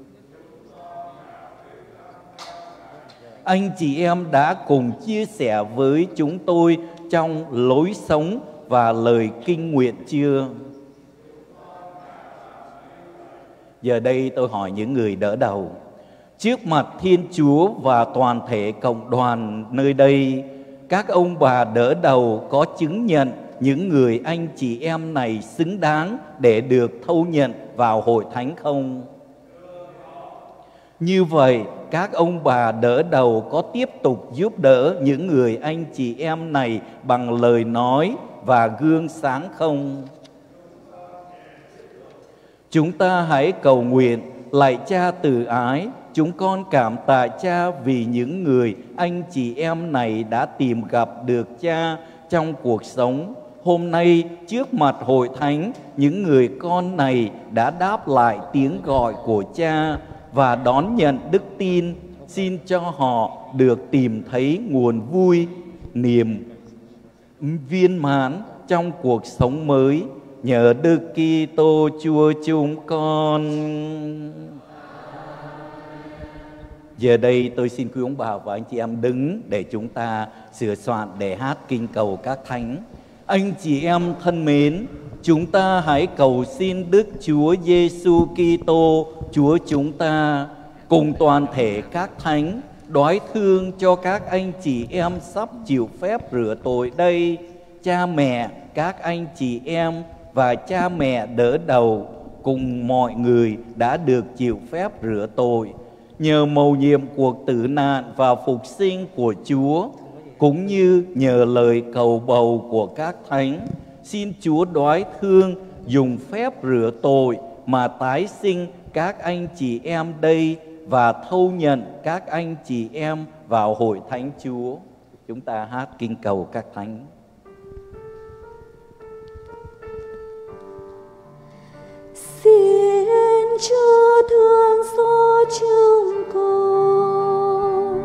Anh chị em đã cùng chia sẻ với chúng tôi trong lối sống và lời kinh nguyện chưa? Giờ đây tôi hỏi những người đỡ đầu. Trước mặt Thiên Chúa và toàn thể cộng đoàn nơi đây, các ông bà đỡ đầu có chứng nhận những người anh chị em này xứng đáng để được thâu nhận vào hội thánh không? Như vậy, các ông bà đỡ đầu có tiếp tục giúp đỡ những người anh chị em này bằng lời nói và gương sáng không? Chúng ta hãy cầu nguyện: lạy Cha từ ái, chúng con cảm tạ Cha vì những người anh chị em này đã tìm gặp được Cha trong cuộc sống. Hôm nay trước mặt hội thánh, những người con này đã đáp lại tiếng gọi của Cha và đón nhận đức tin. Xin cho họ được tìm thấy nguồn vui, niềm viên mãn trong cuộc sống mới. Nhờ Đức Kitô Chúa chúng con. Giờ đây tôi xin quý ông bà và anh chị em đứng để chúng ta sửa soạn để hát kinh cầu các thánh. Anh chị em thân mến, chúng ta hãy cầu xin Đức Chúa Giêsu Kitô Chúa chúng ta cùng toàn thể các thánh đoái thương cho các anh chị em sắp chịu phép rửa tội đây, cha mẹ, các anh chị em và cha mẹ đỡ đầu cùng mọi người đã được chịu phép rửa tội. Nhờ mầu nhiệm cuộc tử nạn và phục sinh của Chúa, cũng như nhờ lời cầu bầu của các thánh, xin Chúa đoái thương dùng phép rửa tội mà tái sinh các anh chị em đây và thâu nhận các anh chị em vào hội thánh Chúa. Chúng ta hát kinh cầu các thánh. Xin Chúa thương xót chúng con.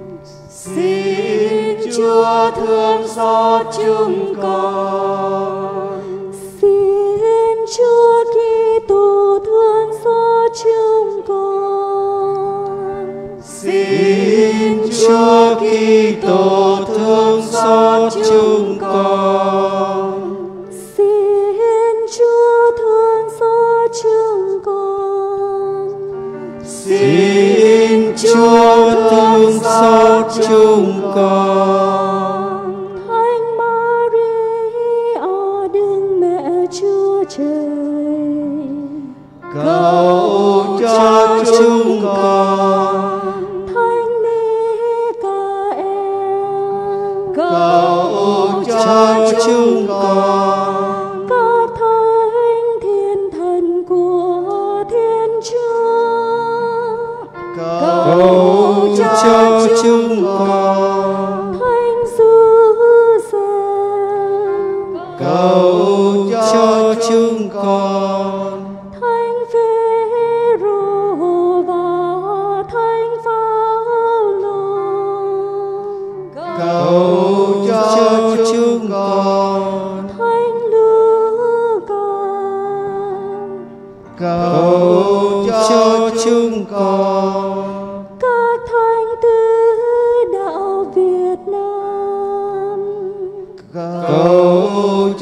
Xin Chúa thương xót chúng con. Xin Chúa Kitô thương xót chúng con. Xin Chúa Kitô thương xót chúng con. Xin Chúa thương xót chúng con. Xin Chúa thương xót chúng con. Thánh Maria Đức Mẹ Chúa Trời, cầu cho chúng con. Thánh Michael, cầu cho chúng con. các thánh thiên thần của Thiên Chúa, cầu cho chúng con. Thánh Giuse, cầu cho chúng con. Thánh Phêrô và Thánh Phaolô, cầu cho chúng con. Thánh Luca, cầu cho chúng con. các thánh tứ đạo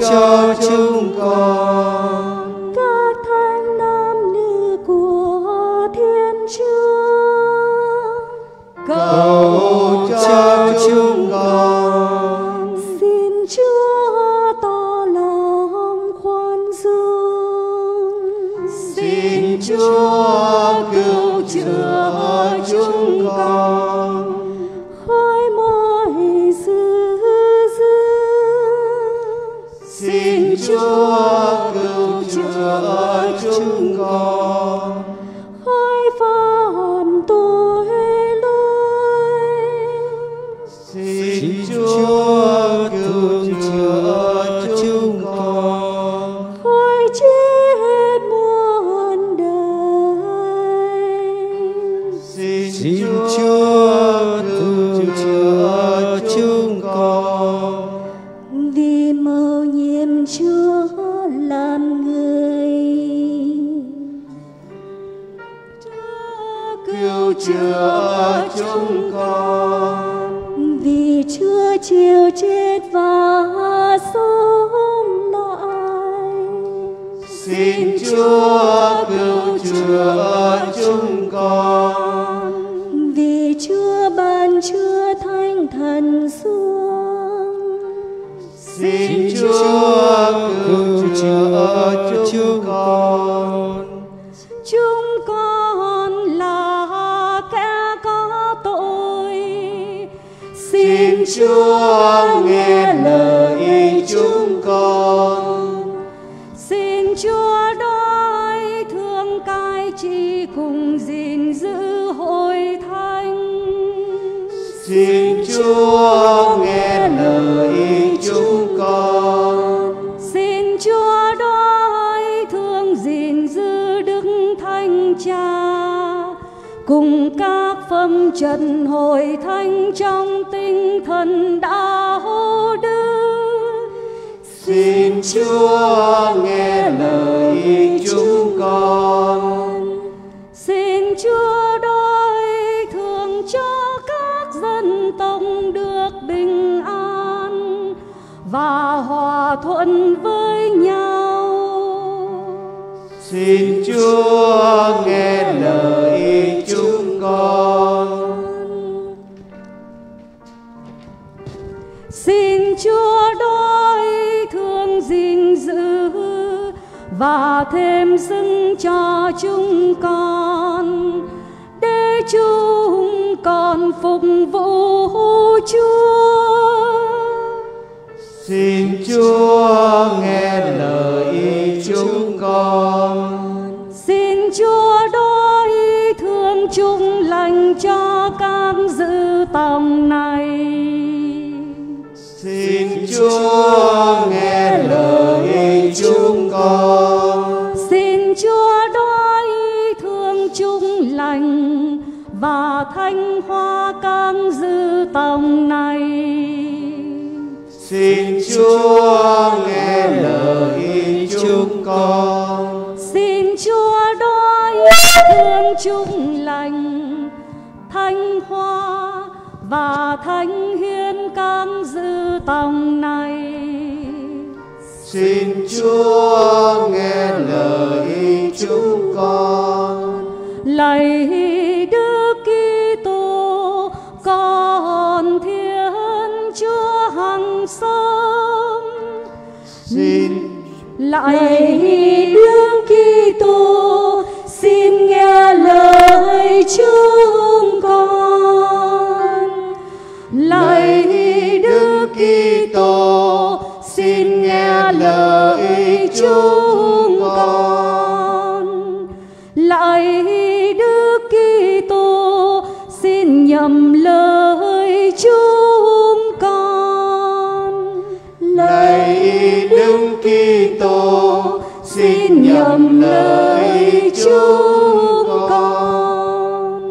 cho chúng con. Các thánh nam nữ của Thiên Chúa, Cầu cho chúng con. xin Chúa tỏ lòng khoan dung, Xin Chúa cứu chữa chúng con. khỏi mọi sự dữ. Xin Chúa cứu chữa chúng con. khỏi phạm tội lỗi. Xin Chúa cứu chữa chúng con. khỏi chết muôn đời. Xin Chúa cứu chữa chúng con. Vì mầu nhiệm Chúa làm người, Chúa Cứu chữa chúng con. vì Chúa chịu chết và sống lại. Xin Chúa cứu chữa chúng con. Vì Chúa ban Chúa Thánh Thần xuống. Xin Chúa cứu chữa chúng con. Chúng con là kẻ có tội. Xin Chúa nghe lời chúng con. Xin Chúa đói thương cai trị cùng gìn giữ hội thánh. Xin Chúa nghe lời chúng con. Xin Chúa đói thương gìn giữ Đức Thánh Cha cùng các phẩm trần hội thánh trong tinh thần đạo đức. Xin Chúa nghe lời chúng con. Xin Chúa đói thương cho các dân tộc được bình an và hòa thuận với nhau. Xin Chúa nghe lời chúng con. Xin Chúa đói thương gìn giữ và thêm dâng cho chúng con, để chúng con phục vụ Chúa. Xin Chúa nghe lời chúng con. Xin Chúa đói thương chúng lành cho các dư tòng này. Xin Chúa nghe lời chúng con. Xin Chúa đói thương chúng lành và thanh hoa các dư tòng này. Xin Chúa nghe lời chúng con. Xin Chúa đói thương chúng lành, thanh hoa và thánh hiến các dư tòng này. Xin Chúa nghe lời chúng con. Lạy Đức Kitô, con Thiên Chúa hằng sống. Xin Lạy Đức Kitô, xin nghe lời chúng con. Lạy Đức Kitô, xin nghe lời chúng con. Lạy Đức Kitô, xin nhầm lời chúng con. lạy Đức Kitô, xin nhầm lời chúng con.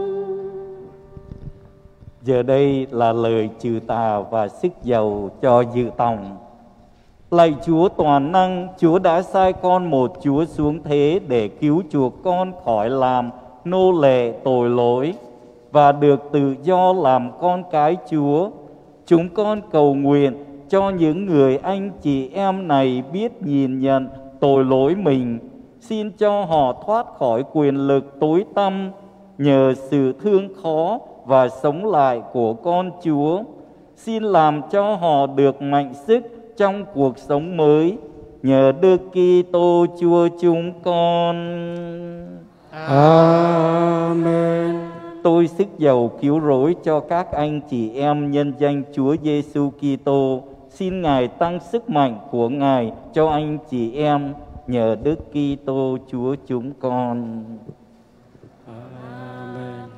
Giờ đây là lời trừ tà và sức giàu cho dự tòng. Lạy Chúa toàn năng, Chúa đã sai con một Chúa xuống thế để cứu chuộc con khỏi làm nô lệ tội lỗi và được tự do làm con cái Chúa. Chúng con cầu nguyện cho những người anh chị em này biết nhìn nhận tội lỗi mình. Xin cho họ thoát khỏi quyền lực tối tăm nhờ sự thương khó và sống lại của con Chúa. Xin làm cho họ được mạnh sức trong cuộc sống mới nhờ Đức Kitô Chúa chúng con. Amen. Tôi sức giàu cứu rỗi cho các anh chị em nhân danh Chúa Giêsu Kitô. Xin Ngài tăng sức mạnh của Ngài cho anh chị em nhờ Đức Kitô Chúa chúng con. Amen.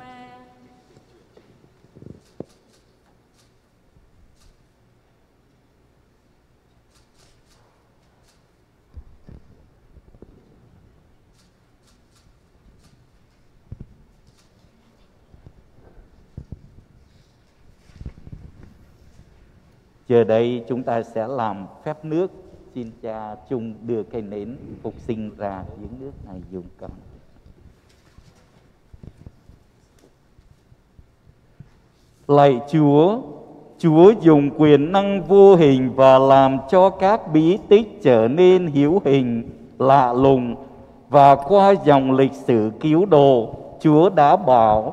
Giờ đây chúng ta sẽ làm phép nước. Xin cha chung đưa cây nến phục sinh ra giếng nước này dùng con. Lạy Chúa, Chúa dùng quyền năng vô hình và làm cho các bí tích trở nên hữu hình, lạ lùng. Và qua dòng lịch sử cứu độ, Chúa đã bảo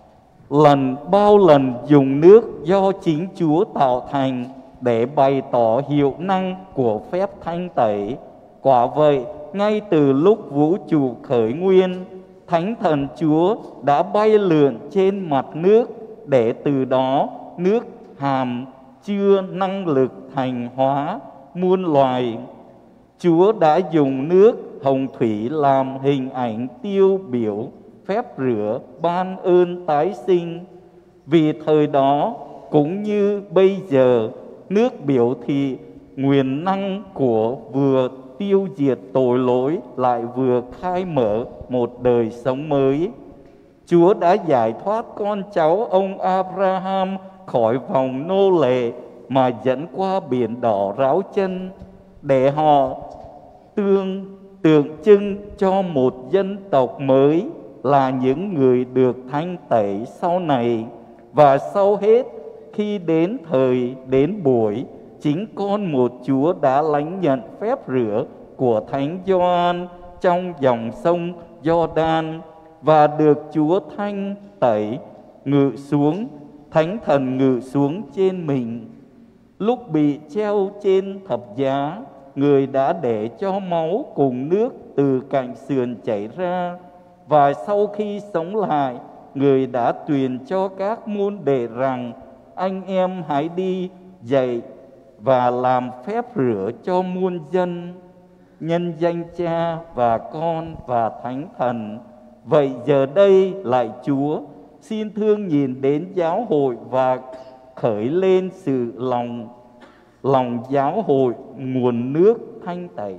lần bao lần dùng nước do chính Chúa tạo thành để bày tỏ hiệu năng của phép thanh tẩy. Quả vậy, ngay từ lúc vũ trụ khởi nguyên, Thánh Thần Chúa đã bay lượn trên mặt nước để từ đó nước hàm chứa năng lực thành hóa muôn loài. Chúa đã dùng nước hồng thủy làm hình ảnh tiêu biểu phép rửa ban ơn tái sinh. Vì thời đó cũng như bây giờ, nước biểu thị quyền năng của vừa tiêu diệt tội lỗi lại vừa khai mở một đời sống mới. Chúa đã giải thoát con cháu ông Abraham khỏi vòng nô lệ mà dẫn qua biển đỏ ráo chân, để họ tương tượng trưng cho một dân tộc mới là những người được thanh tẩy sau này. Và sau hết, khi đến thời đến buổi, chính con một Chúa đã lãnh nhận phép rửa của Thánh Gioan trong dòng sông Giođan và được Chúa thanh tẩy ngự xuống, Thánh Thần ngự xuống trên mình. Lúc bị treo trên thập giá, Người đã để cho máu cùng nước từ cạnh sườn chảy ra. Và sau khi sống lại, Người đã truyền cho các môn đệ rằng: anh em hãy đi dạy và làm phép rửa cho muôn dân, nhân danh Cha và Con và Thánh Thần. Vậy giờ đây lạy Chúa, xin thương nhìn đến giáo hội và khởi lên sự lòng lòng giáo hội nguồn nước thanh tẩy.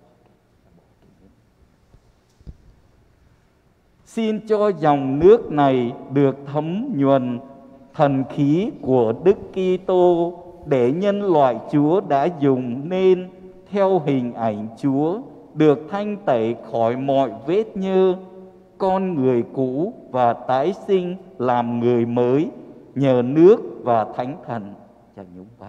Xin cho dòng nước này được thấm nhuần thần khí của Đức Kitô, để nhân loại Chúa đã dùng nên theo hình ảnh Chúa được thanh tẩy khỏi mọi vết nhơ, con người cũ và tái sinh làm người mới nhờ nước và Thánh Thần. Chẳng nhúng ba.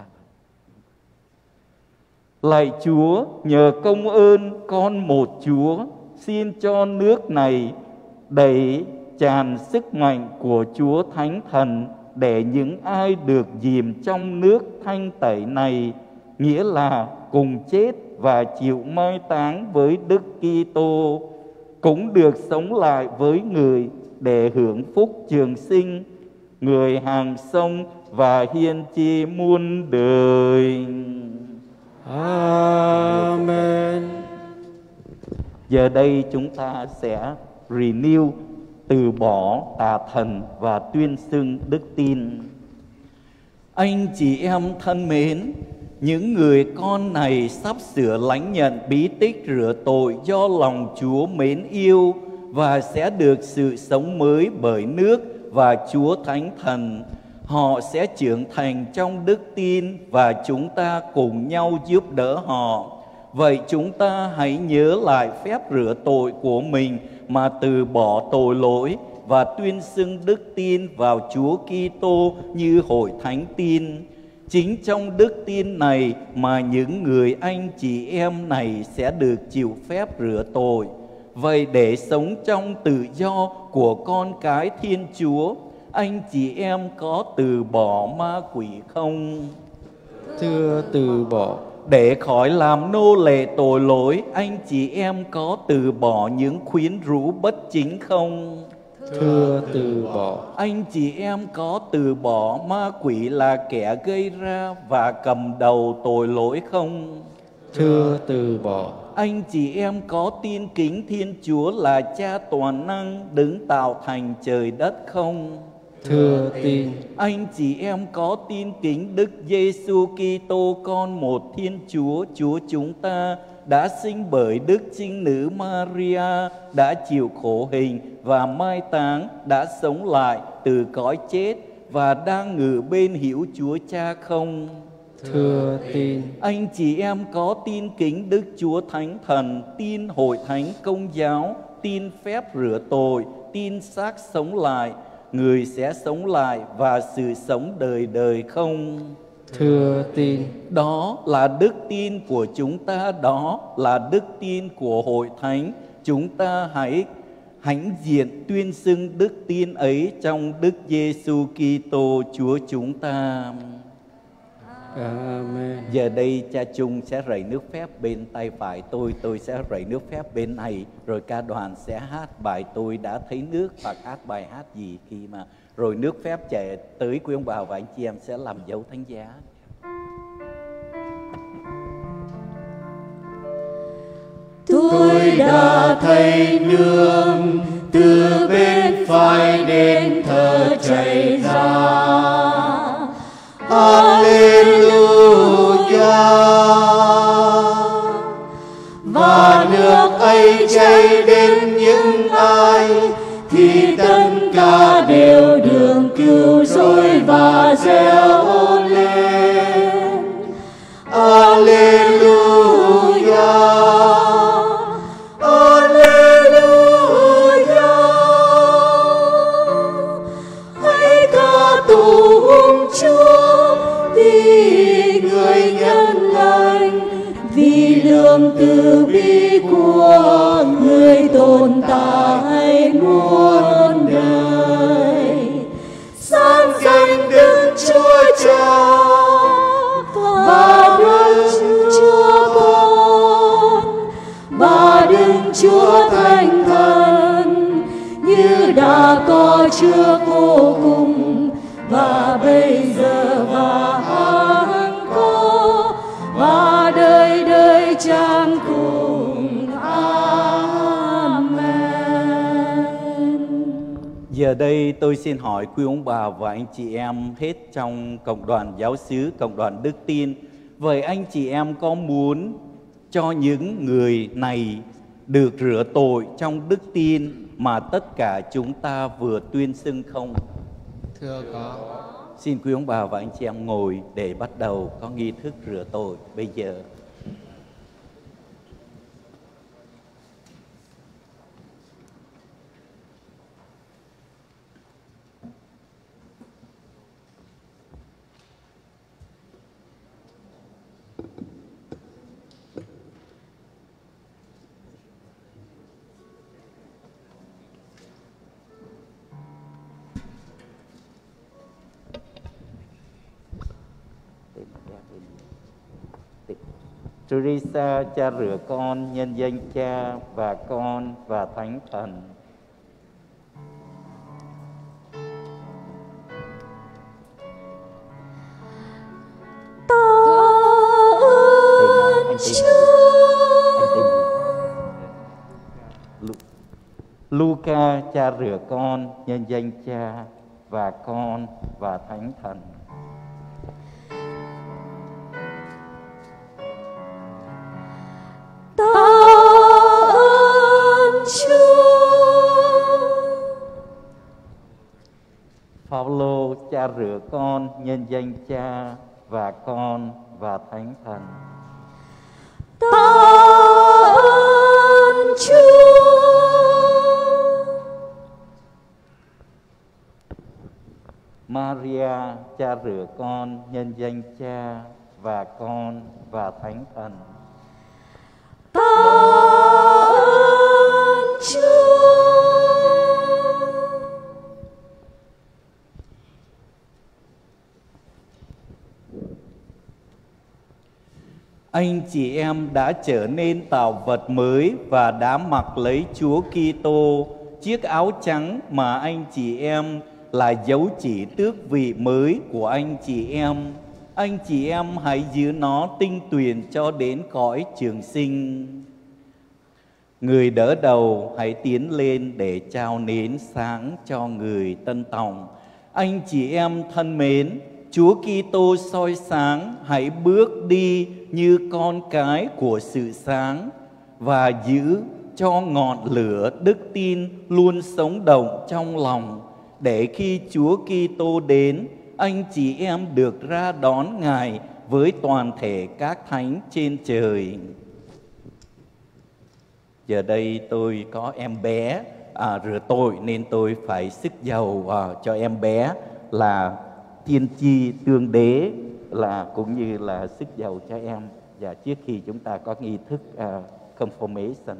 Lạy Chúa, nhờ công ơn con một Chúa, xin cho nước này đầy tràn sức mạnh của Chúa Thánh Thần, để những ai được dìm trong nước thanh tẩy này, nghĩa là cùng chết và chịu mai táng với Đức Kitô, cũng được sống lại với Người để hưởng phúc trường sinh, Người hàng sông và hiên chi muôn đời. Amen. Giờ đây chúng ta sẽ renew, từ bỏ tà thần và tuyên xưng đức tin. Anh chị em thân mến, những người con này sắp sửa lãnh nhận bí tích rửa tội do lòng Chúa mến yêu và sẽ được sự sống mới bởi nước và Chúa Thánh Thần. Họ sẽ trưởng thành trong đức tin và chúng ta cùng nhau giúp đỡ họ. Vậy chúng ta hãy nhớ lại phép rửa tội của mình mà từ bỏ tội lỗi và tuyên xưng đức tin vào Chúa Kitô như hội thánh tin. Chính trong đức tin này mà những người anh chị em này sẽ được chịu phép rửa tội. Vậy để sống trong tự do của con cái Thiên Chúa, anh chị em có từ bỏ ma quỷ không? Thưa từ bỏ. Để khỏi làm nô lệ tội lỗi, anh chị em có từ bỏ những khuyến rũ bất chính không? Thưa từ bỏ. Anh chị em có từ bỏ ma quỷ là kẻ gây ra và cầm đầu tội lỗi không? Thưa từ bỏ. Anh chị em có tin kính Thiên Chúa là Cha toàn năng đứng tạo thành trời đất không? Thưa tin. Anh chị em có tin kính Đức Giêsu Kitô con một Thiên Chúa, Chúa chúng ta, đã sinh bởi Đức Trinh Nữ Maria, đã chịu khổ hình và mai táng, đã sống lại từ cõi chết và đang ngự bên hữu Chúa Cha không? Thưa tin. Anh chị em có tin kính Đức Chúa Thánh Thần, tin hội thánh công giáo, tin phép rửa tội, tin xác sống lại, người sẽ sống lại và sự sống đời đời không? Thưa tin. Đó là đức tin của chúng ta, đó là đức tin của hội thánh. Chúng ta hãy hãnh diện tuyên xưng đức tin ấy trong Đức Giêsu Kitô Chúa chúng ta. Amen. Giờ đây cha Trung sẽ rảy nước phép bên tay phải tôi, tôi sẽ rảy nước phép bên này, rồi ca đoàn sẽ hát bài Tôi Đã Thấy Nước hoặc hát bài hát gì khi mà rồi nước phép chạy tới quý ông bà và anh chị em sẽ làm dấu thánh giá. Tôi đã thấy nước từ bên phải đến thở chảy ra. Hallelujah. Và nước ấy chảy đến những ai thì tất cả đều được cứu rỗi và reo lên. Hallelujah. Lương từ bi của người tồn tại muôn đời, sáng danh Đức Chúa Cha và Đức Chúa Con và Đức Chúa Thánh Thần, như đã có trước vô cùng và bây giờ và hằng có và đời đời chẳng cùng. Amen. Giờ đây tôi xin hỏi quý ông bà và anh chị em hết trong cộng đoàn giáo xứ, cộng đoàn đức tin. Vậy anh chị em có muốn cho những người này được rửa tội trong đức tin mà tất cả chúng ta vừa tuyên xưng không? Thưa có. Xin quý ông bà và anh chị em ngồi để bắt đầu có nghi thức rửa tội bây giờ. Teresa, cha rửa con nhân danh Cha và Con và Thánh Thần. Tạ ơn Chúa. Luca, cha rửa con nhân danh Cha và Con và Thánh Thần. Phaolô, cha rửa con nhân danh Cha và Con và Thánh Thần. Tạ ơn Chúa. Maria, cha rửa con nhân danh Cha và Con và Thánh Thần. Tạ ơn Chúa. Anh chị em đã trở nên tạo vật mới và đã mặc lấy Chúa Kitô. Chiếc áo trắng mà anh chị em là dấu chỉ tước vị mới của anh chị em. Anh chị em hãy giữ nó tinh tuyền cho đến cõi trường sinh. Người đỡ đầu hãy tiến lên để trao nến sáng cho người tân tòng. Anh chị em thân mến, Chúa Kitô soi sáng, hãy bước đi như con cái của sự sáng và giữ cho ngọn lửa đức tin luôn sống động trong lòng, để khi Chúa Kitô đến, anh chị em được ra đón Ngài với toàn thể các thánh trên trời. Giờ đây tôi có em bé à, rửa tội nên tôi phải sức dầu à, cho em bé là tiên tri tương đế, là cũng như là sức dầu cho em. Và trước khi chúng ta có nghi thức uh, confirmation.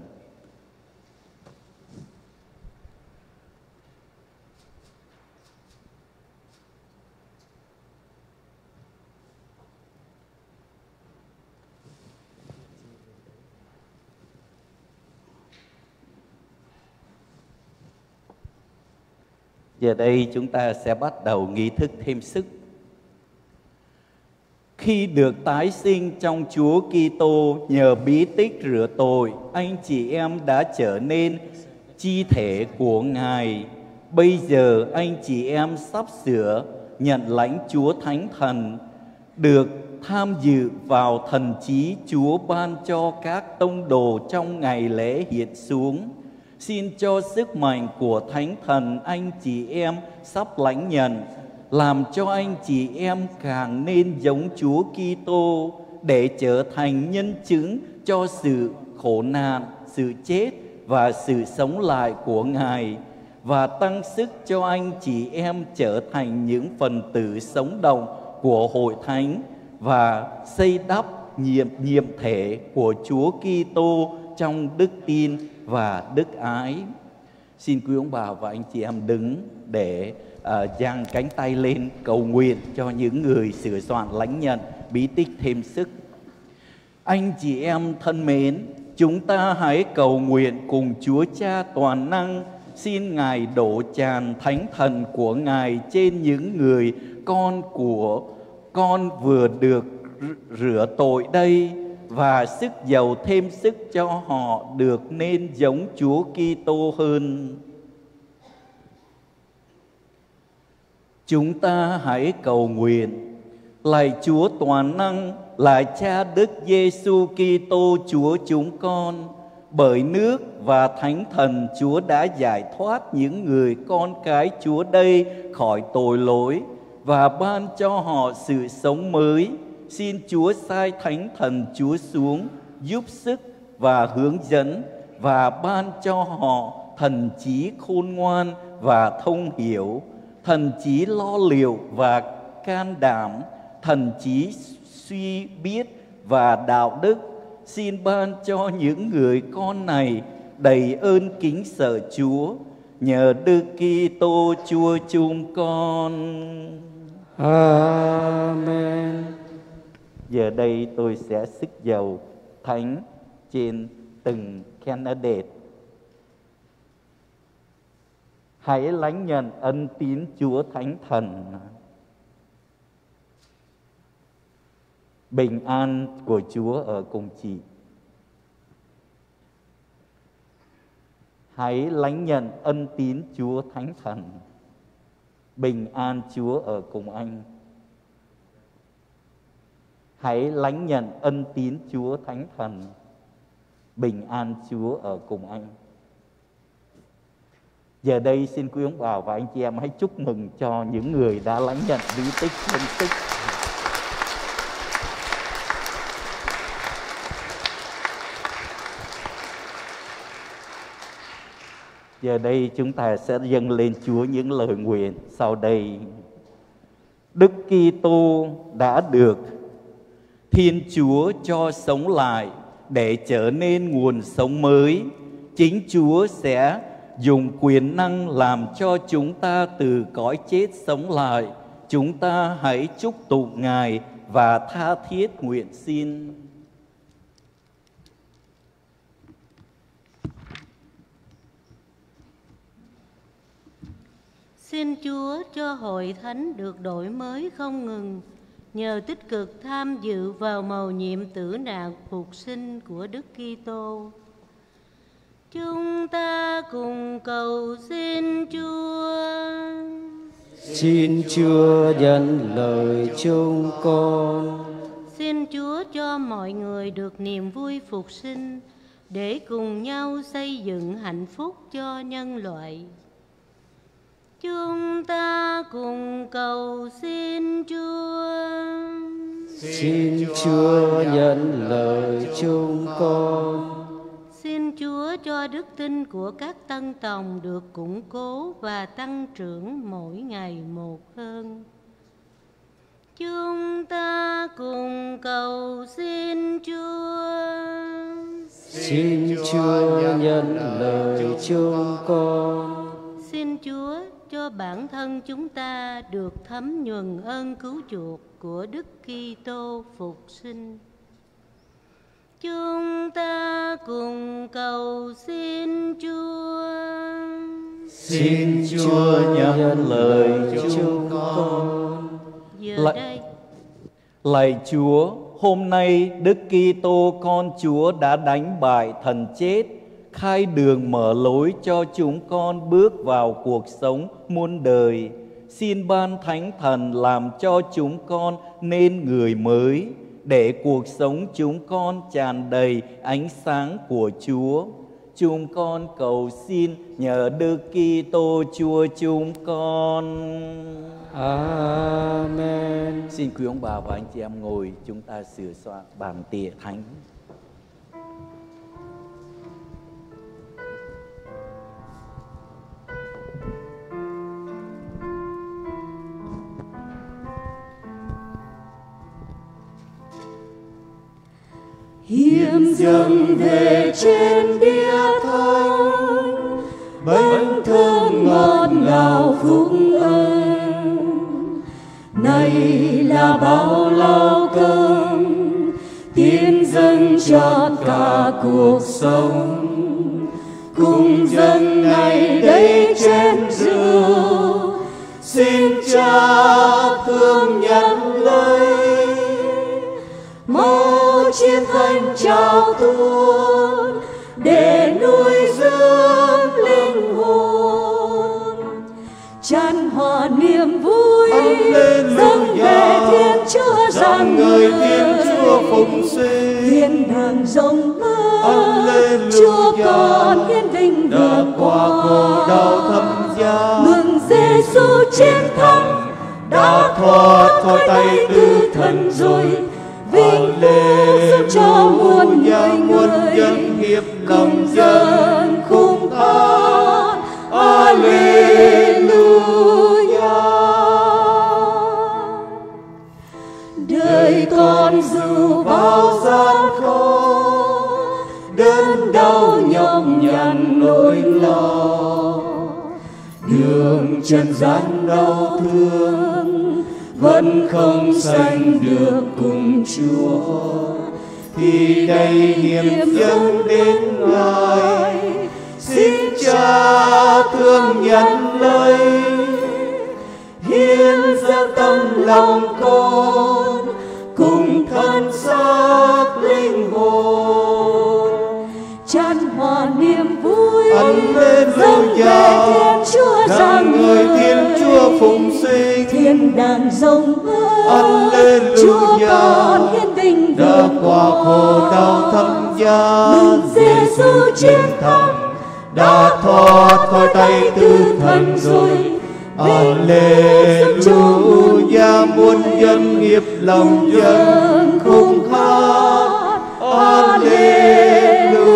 Giờ đây chúng ta sẽ bắt đầu nghi thức thêm sức. Khi được tái sinh trong Chúa Kitô nhờ bí tích rửa tội, anh chị em đã trở nên chi thể của Ngài. Bây giờ anh chị em sắp sửa nhận lãnh Chúa Thánh Thần, được tham dự vào thần trí Chúa ban cho các tông đồ trong ngày lễ hiện xuống. Xin cho sức mạnh của Thánh Thần anh chị em sắp lãnh nhận, làm cho anh chị em càng nên giống Chúa Kitô để trở thành nhân chứng cho sự khổ nạn, sự chết và sự sống lại của Ngài, và tăng sức cho anh chị em trở thành những phần tử sống động của hội thánh và xây đắp nhiệm nhiệm thể của Chúa Kitô trong đức tin và đức ái. Xin quý ông bà và anh chị em đứng để uh, dang cánh tay lên cầu nguyện cho những người sửa soạn lãnh nhận bí tích thêm sức. Anh chị em thân mến, chúng ta hãy cầu nguyện cùng Chúa Cha toàn năng, xin Ngài đổ tràn Thánh Thần của Ngài trên những người con của con vừa được rửa tội đây, và sức giàu thêm sức cho họ được nên giống Chúa Kitô hơn. Chúng ta hãy cầu nguyện. Lạy Chúa toàn năng, lạy Cha Đức Giêsu Kitô Chúa chúng con, bởi nước và Thánh Thần Chúa đã giải thoát những người con cái Chúa đây khỏi tội lỗi và ban cho họ sự sống mới. Xin Chúa sai Thánh Thần Chúa xuống giúp sức và hướng dẫn, và ban cho họ thần trí khôn ngoan và thông hiểu, thần trí lo liệu và can đảm, thần trí suy biết và đạo đức. Xin ban cho những người con này đầy ơn kính sợ Chúa, nhờ Đức Kitô Chúa chúng con. Amen. Giờ đây tôi sẽ sức dầu thánh trên từng candidate. Hãy lãnh nhận ân tín Chúa Thánh Thần. Bình an của Chúa ở cùng chị. Hãy lãnh nhận ân tín Chúa Thánh Thần. Bình an Chúa ở cùng anh. Hãy lãnh nhận ân tín Chúa Thánh Thần. Bình an Chúa ở cùng anh. Giờ đây xin quý ông bà và anh chị em hãy chúc mừng cho những người đã lãnh nhận bí tích thêm sức. Giờ đây chúng ta sẽ dâng lên Chúa những lời nguyện sau đây. Đức Kitô đã được Thiên Chúa cho sống lại để trở nên nguồn sống mới. Chính Chúa sẽ dùng quyền năng làm cho chúng ta từ cõi chết sống lại. Chúng ta hãy chúc tụng Ngài và tha thiết nguyện xin. Xin Chúa cho hội thánh được đổi mới không ngừng, nhờ tích cực tham dự vào mầu nhiệm tử nạn phục sinh của Đức Kitô. Chúng ta cùng cầu xin Chúa. Xin Chúa nhận lời chúng con. Xin Chúa cho mọi người được niềm vui phục sinh để cùng nhau xây dựng hạnh phúc cho nhân loại. Chúng ta cùng cầu xin Chúa. Xin Chúa nhận lời chúng con. Xin Chúa cho đức tin của các tân tòng được củng cố và tăng trưởng mỗi ngày một hơn. Chúng ta cùng cầu xin Chúa. Xin Chúa nhận lời chúng con. Xin Chúa cho bản thân chúng ta được thấm nhuần ơn cứu chuộc của Đức Kitô phục sinh. Chúng ta cùng cầu xin Chúa. Xin Chúa nhận lời chúng con. Giờ Lạy, đây, lạy Chúa, hôm nay Đức Kitô con Chúa đã đánh bại thần chết, khai đường mở lối cho chúng con bước vào cuộc sống muôn đời. Xin ban Thánh Thần làm cho chúng con nên người mới, để cuộc sống chúng con tràn đầy ánh sáng của Chúa. Chúng con cầu xin nhờ Đức Kitô Chúa chúng con. Amen. Xin quý ông bà và anh chị em ngồi, chúng ta sửa soạn bàn tịa thánh. Hiến dâng về trên bia thánh, bánh thơm ngọt ngào phúc ân. Này là bao lao cơm, tiến dâng cho cả cuộc sống. Cùng dâng ngày đây chén rượu, xin Cha thương nhận lấy. Máu chiến thánh trao tuôn để nuôi dưỡng linh hồn, chan hòa niềm vui dâng về Thiên Chúa rằng người Thiên Chúa phục sinh. Thiên đàng rộng lớn, Chúa con hiến vinh vượt qua khổ đau thập giá. Mừng Giêsu chiến thắng đã thoát khỏi tay tư thần rồi. Vinh lưu giúp cho muôn người người hiệp lòng dân khung hát. Alleluia. Đời con dù bao gian khó, đớn đau nhọc nhằn nỗi lo. Đường trần gian đau thương vẫn không sánh được cùng Chúa, thì đây hiệp dâng đến Ngài. Xin Cha thương nhận lấy, hiến dâng tâm lòng con cùng thân xác linh hồn, chan hòa niềm vui dâng về Thiên Chúa rằng người Thiên Chúa phục sinh. Thiên đàng rộng lớn, Chúa con hiến vinh vượt qua khổ đau thập giá. Mừng Giêsu chiến thắng đã thoát khỏi tay tư thần rồi. Alleluia, muôn dân hiệp lòng dân khung hát. Alleluia.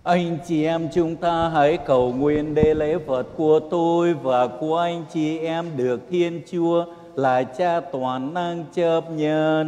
Anh chị em chúng ta hãy cầu nguyện để lễ vật của tôi và của anh chị em được Thiên Chúa là Cha toàn năng chấp nhận.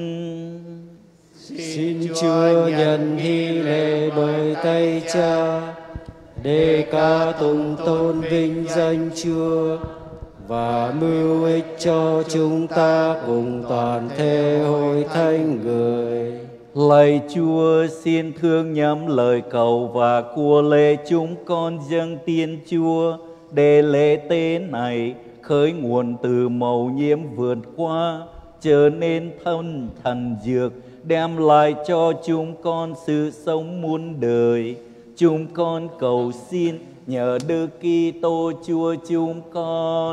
Xin Chúa nhận hy lễ bởi tay Cha để ca tụng tôn vinh danh Chúa và mưu ích cho chúng ta cùng toàn thể hội thánh người. Lạy Chúa, xin thương nhắm lời cầu và của lễ chúng con dâng tiên Chúa để lễ tế này khởi nguồn từ mầu nhiệm vượt qua trở nên thân thần dược, đem lại cho chúng con sự sống muôn đời. Chúng con cầu xin nhờ Đức Kitô Chúa chúng con.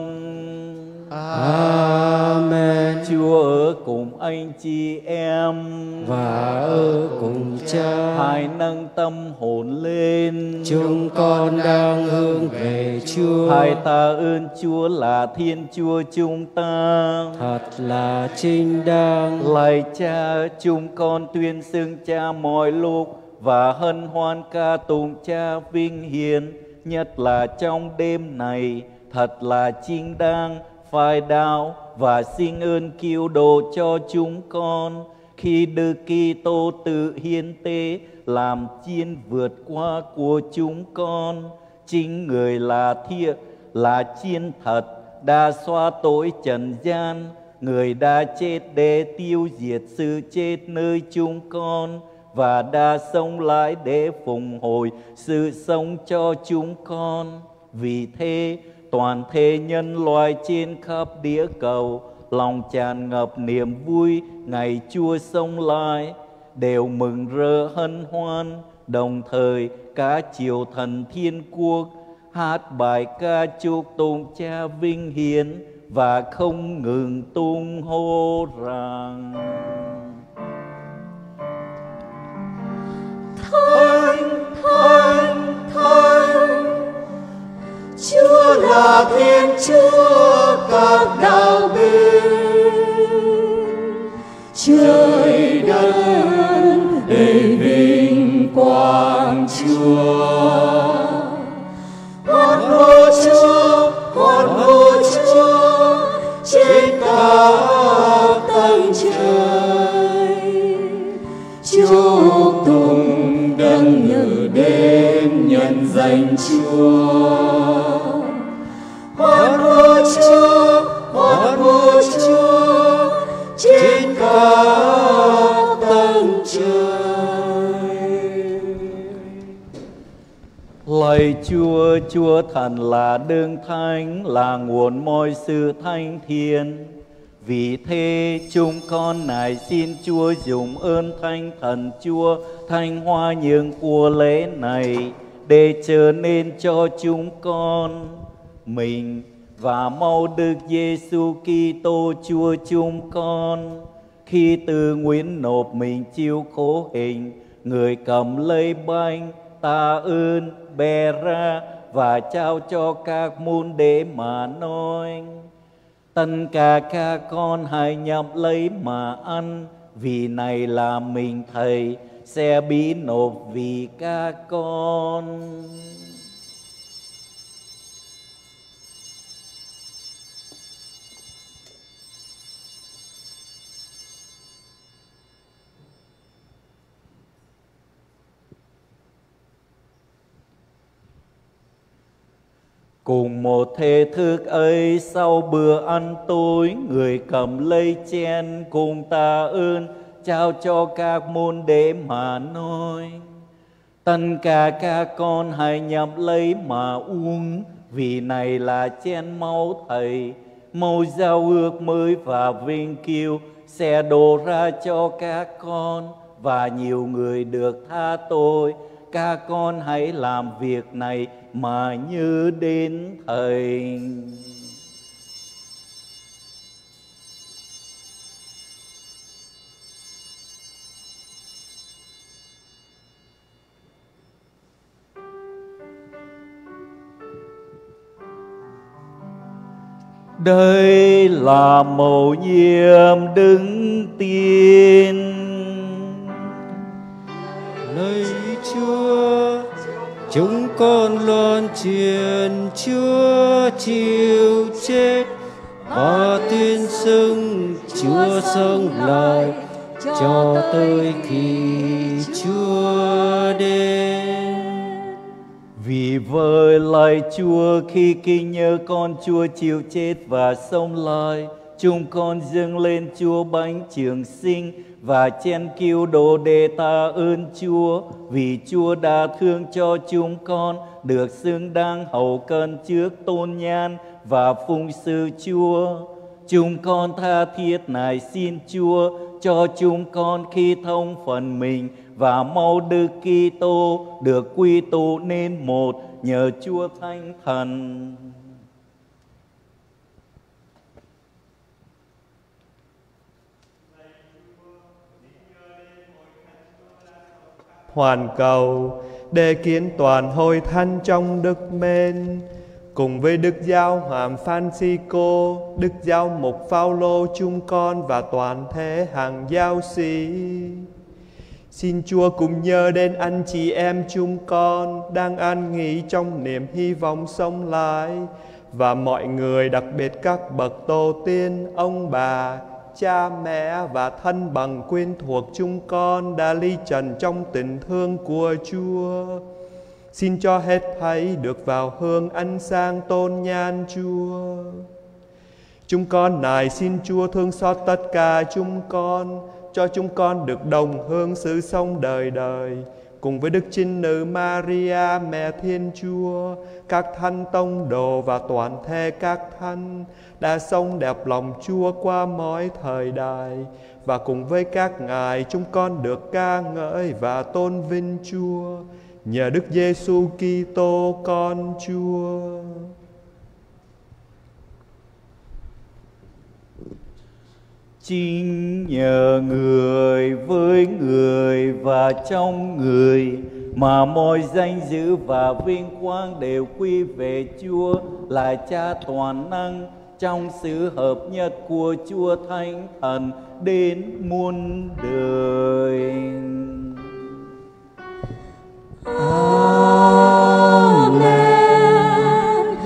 Amen. Chúa ở cùng anh chị em và ở cùng Cha. Hãy nâng tâm hồn lên, chúng con đang hướng về Chúa. Hãy tạ ơn Chúa là Thiên Chúa chúng ta, thật là chính đáng. Lạy Cha, chúng con tuyên xưng Cha mọi lúc và hân hoan ca tụng Cha vinh hiển, nhất là trong đêm này, thật là chính đáng, phải đạo và xin ơn cứu độ cho chúng con khi Đức Kitô tự hiến tế làm chiên vượt qua của chúng con. Chính người là thiện, là chiên thật, đã xóa tội trần gian, người đã chết để tiêu diệt sự chết nơi chúng con và đã sống lại để phụng hồi sự sống cho chúng con. Vì thế, toàn thể nhân loại trên khắp địa cầu lòng tràn ngập niềm vui ngày Chúa sống lại, đều mừng rỡ hân hoan. Đồng thời cả triều thần thiên quốc hát bài ca chúc tụng Cha vinh hiển và không ngừng tung hô rằng: Thánh, Thánh, Thánh, Chúa là Thiên Chúa các đạo bên, trời đất đầy vinh quang Chúa. Hoan hô Chúa, hoan hô Chúa trên các tầng trời, chúc tụng đấng nhớ đến nhân danh Chúa. Hoan hô Chúa, hoan hô Chúa trên các tầng trời. Lạy Chúa, Chúa thần là đấng thánh, là nguồn mọi sự thánh thiện. Vì thế chúng con nài xin Chúa dùng ơn Thánh Thần Chúa thanh hoa nhường của lễ này để trở nên cho chúng con mình và mau Đức Giêsu Kitô Chúa chúng con, khi từ nguyện nộp mình chịu khổ hình, người cầm lấy bánh tạ ơn bè ra và trao cho các môn đệ mà nói: tất cả các con hãy nhậm lấy mà ăn, vì này là mình Thầy sẽ bị nộp vì các con. Cùng một thể thức ấy, sau bữa ăn tối, người cầm lấy chén cùng tạ ơn trao cho các môn đệ mà nói: tất cả các con hãy nhậm lấy mà uống, vì này là chén máu Thầy, máu giao ước mới và vinh kiêu sẽ đổ ra cho các con và nhiều người được tha tội. Các con hãy làm việc này mà nhớ đến Thầy. Đây là mầu nhiệm đứng tiên. Lạy Chúa, chúng con loan truyền Chúa chịu chết và tuyên xưng Chúa sống lại cho tới khi Chúa đến. Vì vậy lạy Chúa, khi kinh nhớ con Chúa chịu chết và sống lại, chúng con dâng lên Chúa bánh trường sinh và chen cứu đồ để tạ ơn Chúa, vì Chúa đã thương cho chúng con được xứng đáng hầu cân trước tôn nhan và phụng sự Chúa. Chúng con tha thiết nài xin Chúa cho chúng con khi thông phần mình và mau Đức Kitô được quy tụ nên một nhờ Chúa Thánh Thần. Hoàn cầu để kiến toàn hội thánh trong đức mến, cùng với Đức Giáo Hoàng Francisco, Đức Giáo mục Phaolô chúng con và toàn thể hàng giáo sĩ. Xin Chúa cùng nhớ đến anh chị em chúng con đang an nghỉ trong niềm hy vọng sống lại, và mọi người, đặc biệt các bậc tổ tiên, ông bà, cha mẹ và thân bằng quen thuộc chúng con đã ly trần trong tình thương của Chúa. Xin cho hết thảy được vào hương ánh sáng tôn nhan Chúa. Chúng con nài xin Chúa thương xót tất cả chúng con, cho chúng con được đồng hương sự sống đời đời, cùng với Đức Trinh Nữ Maria, Mẹ Thiên Chúa, các thánh tông đồ và toàn thể các thánh đã sống đẹp lòng Chúa qua mọi thời đại, và cùng với các ngài chúng con được ca ngợi và tôn vinh Chúa nhờ Đức Giêsu Kitô con Chúa. Chính nhờ người, với người và trong người mà mọi danh dự và vinh quang đều quy về Chúa là Cha toàn năng, trong sự hợp nhất của Chúa Thánh Thần đến muôn đời. Amen.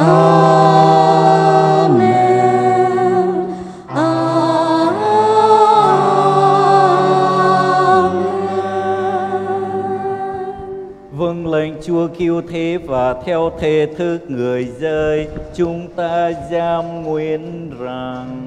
Amen. Amen. Vâng lệnh Chúa cứu thế và theo thể thức người rơi, chúng ta giam nguyện rằng: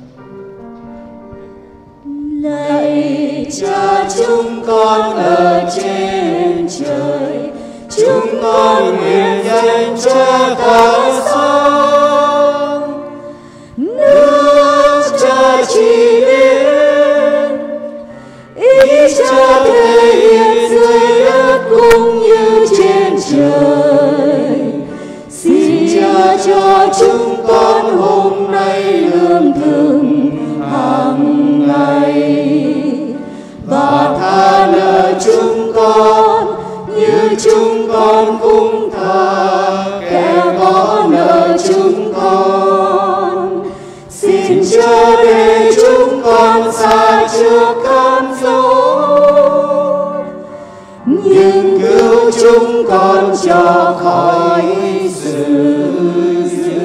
Lạy Cha chúng con ở trên trời, chúng con nguyện dâng cho cả sống. Nước Cha chỉ đến, ý Cha thể hiện dưới đất cũng như trên trời. Xin Cha cho chúng con hôm nay lương thực hàng ngày, và tha nợ chúng con như chúng con cũng tha kẻ có nợ chúng con. Xin chớ để chúng con xa trước cám dỗ, nhưng cứu chúng con cho khỏi sự dữ.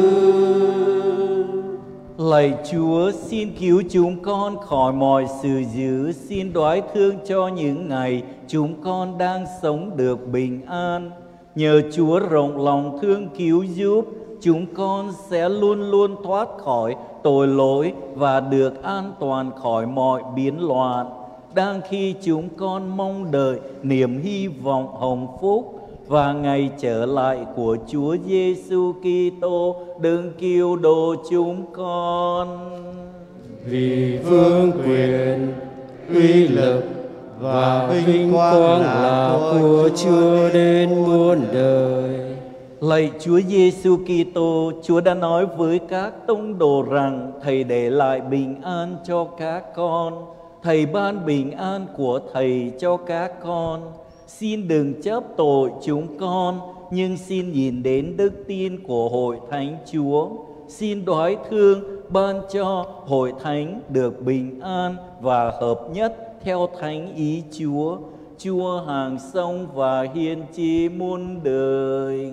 Lạy Chúa, xin cứu chúng con khỏi mọi sự dữ, xin đoái thương cho những ngày chúng con đang sống được bình an. Nhờ Chúa rộng lòng thương cứu giúp, chúng con sẽ luôn luôn thoát khỏi tội lỗi và được an toàn khỏi mọi biến loạn. Đang khi chúng con mong đợi niềm hy vọng hồng phúc và ngày trở lại của Chúa Giêsu Kitô đấng cứu độ chúng con. Vì vương quyền, uy lực và vinh quang là của Chúa đến muôn đời. Lạy Chúa Giêsu Kitô, Chúa đã nói với các tông đồ rằng Thầy để lại bình an cho các con. Thầy ban bình an của Thầy cho các con. Xin đừng chấp tội chúng con, nhưng xin nhìn đến đức tin của Hội Thánh Chúa. Xin đoái thương ban cho Hội Thánh được bình an và hợp nhất theo thánh ý Chúa. Chúa hàng sống và hiên chi muôn đời.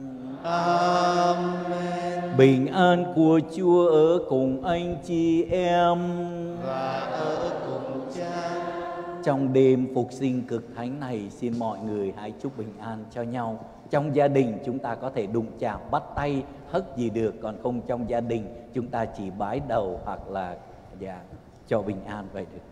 Amen. Bình an của Chúa ở cùng anh chị em Và ở cùng cha. Trong đêm phục sinh cực thánh này, xin mọi người hãy chúc bình an cho nhau. Trong gia đình chúng ta có thể đụng chạm, bắt tay, hất gì được. Còn không trong gia đình chúng ta chỉ bái đầu hoặc là dạ, cho bình an vậy được.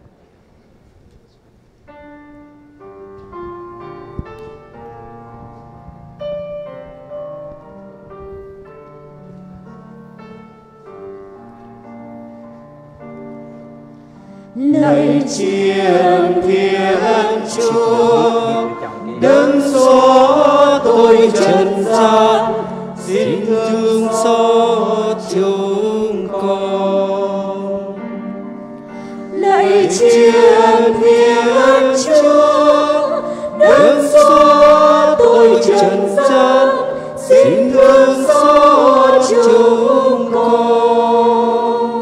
Lạy chiên Thiên Chúa, đấng xóa tội trần gian, xin thương xót chúng con. Lạy chiên Thiên Chúa, đấng xóa tội trần gian, xin thương xót chúng con.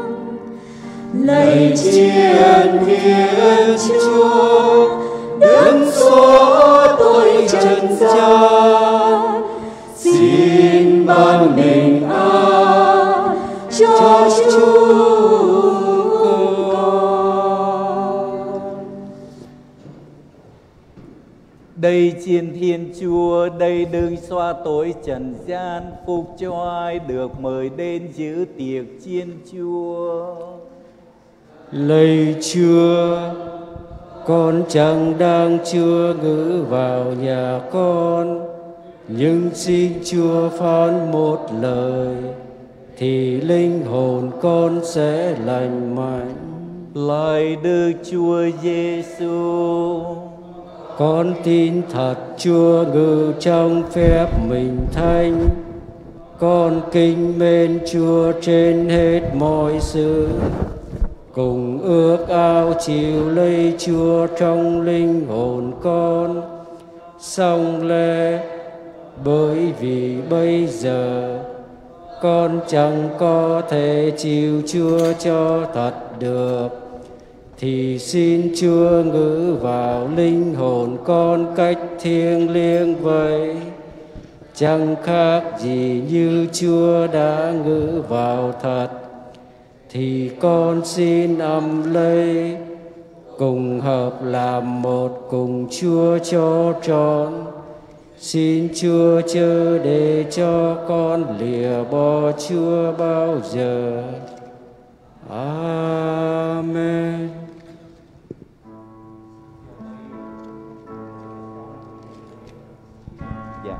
Lạy chiên Thiên Chúa, đấng xóa tội trần gian, xin ban bình an cho chúng con. Đây chiên Thiên Chúa, đây đừng xóa tội trần gian, phục cho ai được mời đến giữ tiệc chiên Chúa. Lạy Chúa, con chẳng đang chưa ngự vào nhà con, nhưng xin Chúa phán một lời, thì linh hồn con sẽ lành mạnh. Lạy Đức Chúa Giêsu, con tin thật Chúa ngự trong phép mình thánh, con kính mến Chúa trên hết mọi sự, cùng ước ao chịu lấy Chúa trong linh hồn con. Song lẽ bởi vì bây giờ con chẳng có thể chịu Chúa cho thật được, thì xin Chúa ngự vào linh hồn con cách thiêng liêng vậy, chẳng khác gì như Chúa đã ngự vào thật. Thì con xin âm lấy, cùng hợp làm một cùng Chúa cho trọn. Xin Chúa chớ để cho con lìa bỏ Chúa bao giờ. Amen. dạ.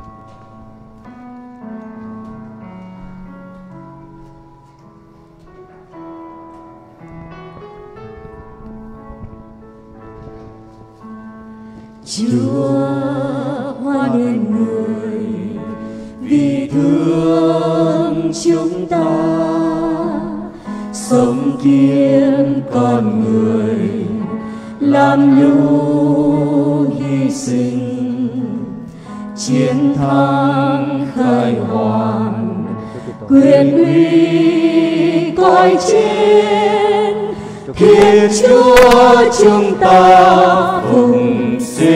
Chúa hóa nên người vì thương chúng ta, sống kiêng con người làm lũ hy sinh, chiến thắng khai hoàn quyền uy cõi trên, khiến Chúa chúng ta phụng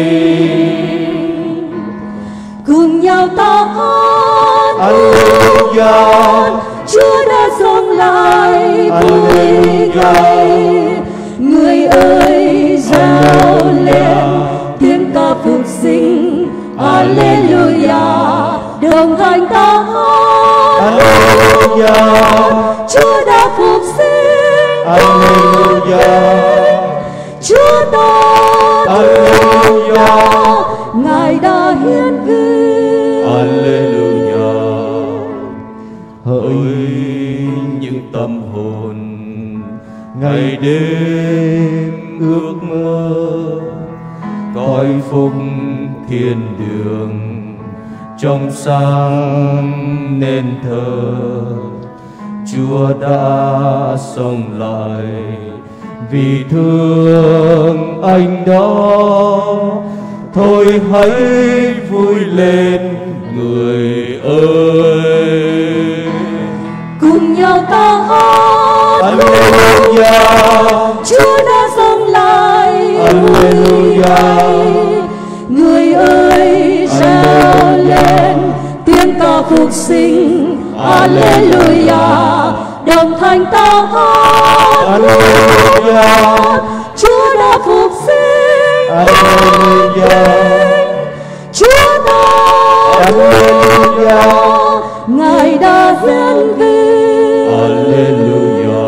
sinh. Cùng nhau ta hát Alleluia, Chúa đã sống lại vui gây. Người ơi rao lên tiếng ca phục sinh, Alleluia, đồng hành ta hát Alleluia, Chúa đã phục sinh, Alleluia, Chúa ta Alleluia, Ngài đã hiến cứu, Alleluia. Hỡi những tâm hồn ngày đêm ước mơ, coi phúc thiên đường trong sáng nên thờ. Chúa đã sống lại vì thương anh đó, thôi hãy vui lên người ơi. Cùng nhau ta hát Alleluia, Chúa đã sống lại, Alleluia, sinh. Alleluia, đồng thanh ta hát. Alleluia, Chúa đã phục sinh. Alleluia, Chúa đã Alleluia, Ngài đã hiển vinh. Alleluia.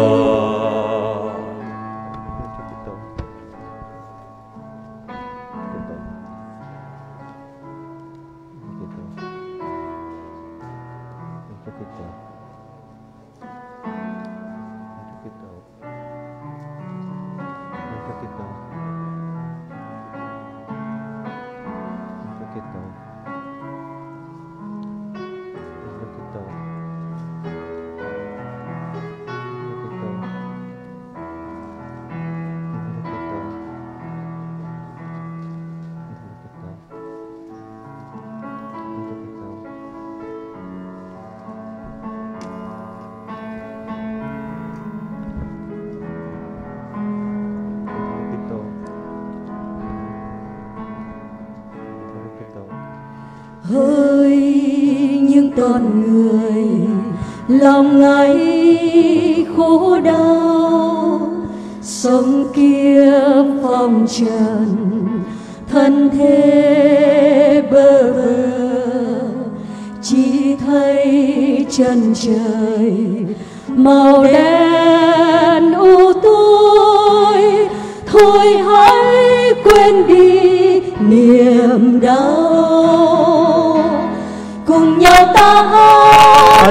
Hỡi những con người lòng ngài khổ đau, sống kiếp phong trần thân thế bơ vơ, chỉ thấy chân trời màu đen u tối. Thôi hãy quên đi niềm đau, cùng nhau ta hát.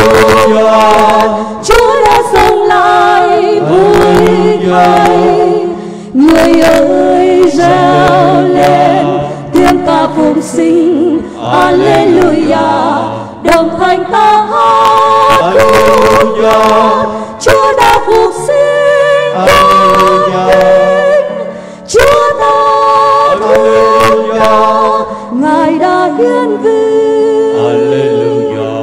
Chúa đã sống lại vui thay. Người ơi reo lên tiếng ca phục sinh. Alleluia, đồng thanh ta hát. Chúa đã phục sinh. Chúa đã Ngài đã hiển vinh. Alleluia.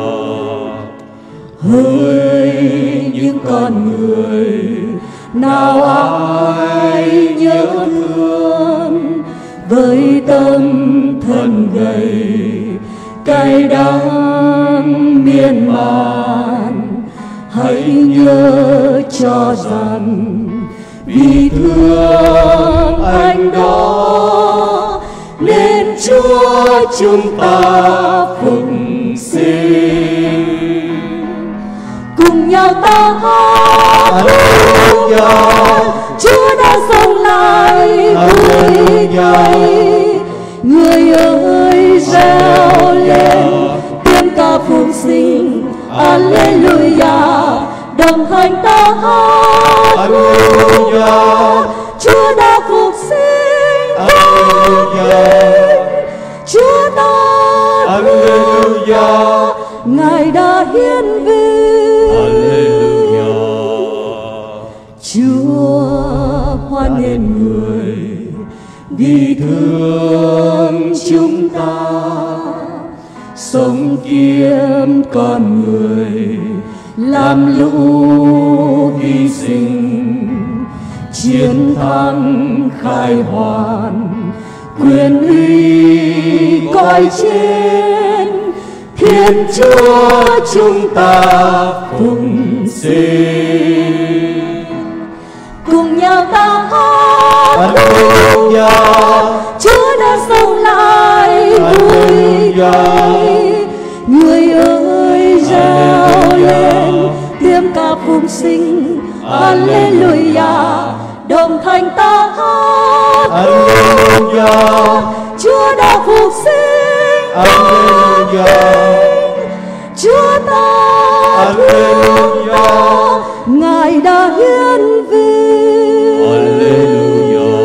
Hỡi những con người nào ai nhớ thương, với tâm thân gầy cay đắng miên man, hãy nhớ cho rằng vì thương anh đó nên Chúa chúng ta phục sinh. Cùng nhau ta hát. Chúa đã sống lại vui thay. Người ơi reo lên tiếng ca phục sinh. Alleluia, đồng thanh ta hát. Alleluia, Chúa đã phục sinh. Chúa đã Alleluia, Ngài đã hiển vinh. Alleluia. Chúa hoan nghênh người vì thương chúng ta, sống kiếp con người làm lũ hy sinh, chiến thắng khai hoàn quyền uy cõi trên. Thiên Chúa chúng ta phục sinh. Cùng nhau ta hát. Chúa đã sống lại vui thay. Người ơi reo lên tiếng ca phục sinh. Alleluia, đồng thanh ta hát. Alleluia, Chúa đã phục sinh. Alleluia, Chúa ta Alleluia, Ngài đã hiển vinh. Alleluia.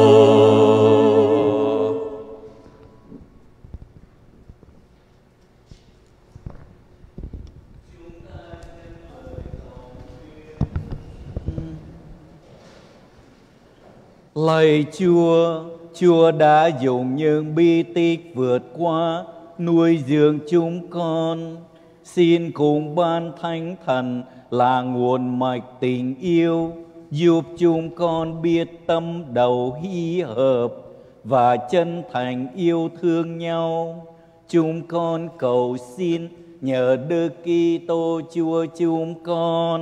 Lạy Chúa, Chúa đã dùng những bi tích vượt qua nuôi dưỡng chúng con. Xin cùng ban Thánh Thần là nguồn mạch tình yêu, giúp chúng con biết tâm đầu hy hợp và chân thành yêu thương nhau. Chúng con cầu xin nhờ Đức Kitô Chúa chúng con.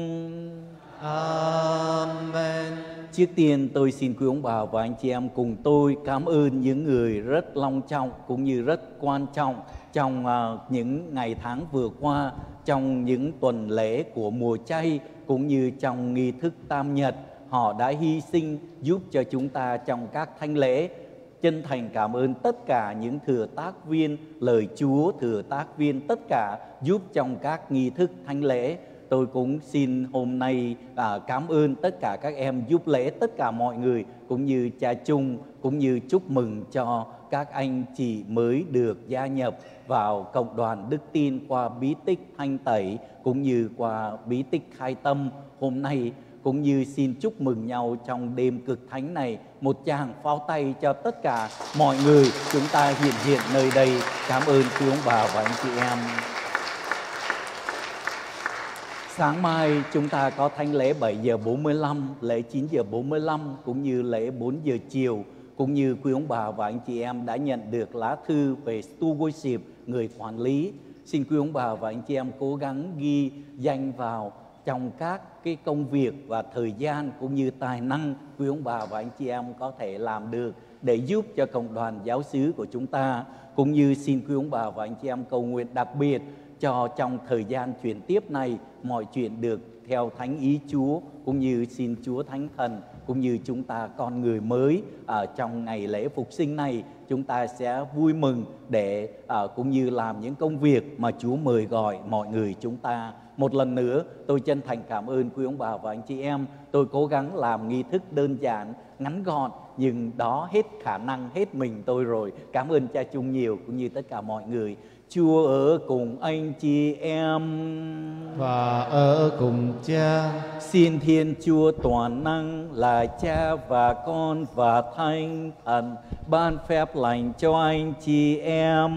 Amen. Trước tiên tôi xin quý ông bà và anh chị em cùng tôi cảm ơn những người rất long trọng cũng như rất quan trọng trong uh, những ngày tháng vừa qua, trong những tuần lễ của mùa chay cũng như trong nghi thức Tam Nhật. Họ đã hy sinh giúp cho chúng ta trong các thánh lễ. Chân thành cảm ơn tất cả những thừa tác viên lời Chúa, thừa tác viên tất cả giúp trong các nghi thức thánh lễ. Tôi cũng xin hôm nay à, cảm ơn tất cả các em giúp lễ, tất cả mọi người cũng như cha Chung, cũng như chúc mừng cho các anh chị mới được gia nhập vào cộng đoàn đức tin qua bí tích thanh tẩy cũng như qua bí tích khai tâm hôm nay. Cũng như xin chúc mừng nhau trong đêm cực thánh này. Một tràng pháo tay cho tất cả mọi người chúng ta hiện diện nơi đây. Cảm ơn quý ông bà và anh chị em. Sáng mai chúng ta có thánh lễ bảy giờ bốn mươi lăm, lễ chín giờ bốn mươi lăm cũng như lễ bốn giờ chiều. Cũng như quý ông bà và anh chị em đã nhận được lá thư về stewardship, người quản lý. Xin quý ông bà và anh chị em cố gắng ghi danh vào trong các cái công việc và thời gian cũng như tài năng quý ông bà và anh chị em có thể làm được để giúp cho cộng đoàn giáo xứ của chúng ta. Cũng như xin quý ông bà và anh chị em cầu nguyện đặc biệt cho trong thời gian chuyển tiếp này mọi chuyện được theo thánh ý Chúa, cũng như xin Chúa Thánh Thần cũng như chúng ta con người mới ở trong ngày lễ phục sinh này, chúng ta sẽ vui mừng để uh, cũng như làm những công việc mà Chúa mời gọi mọi người chúng ta. Một lần nữa tôi chân thành cảm ơn quý ông bà và anh chị em. Tôi cố gắng làm nghi thức đơn giản, ngắn gọn, nhưng đó hết khả năng, hết mình tôi rồi. Cảm ơn cha Chung nhiều cũng như tất cả mọi người. Chúa ở cùng anh chị em và ở cùng cha. Xin Thiên Chúa toàn năng là Cha và Con và Thánh Thần ban phép lành cho anh chị em.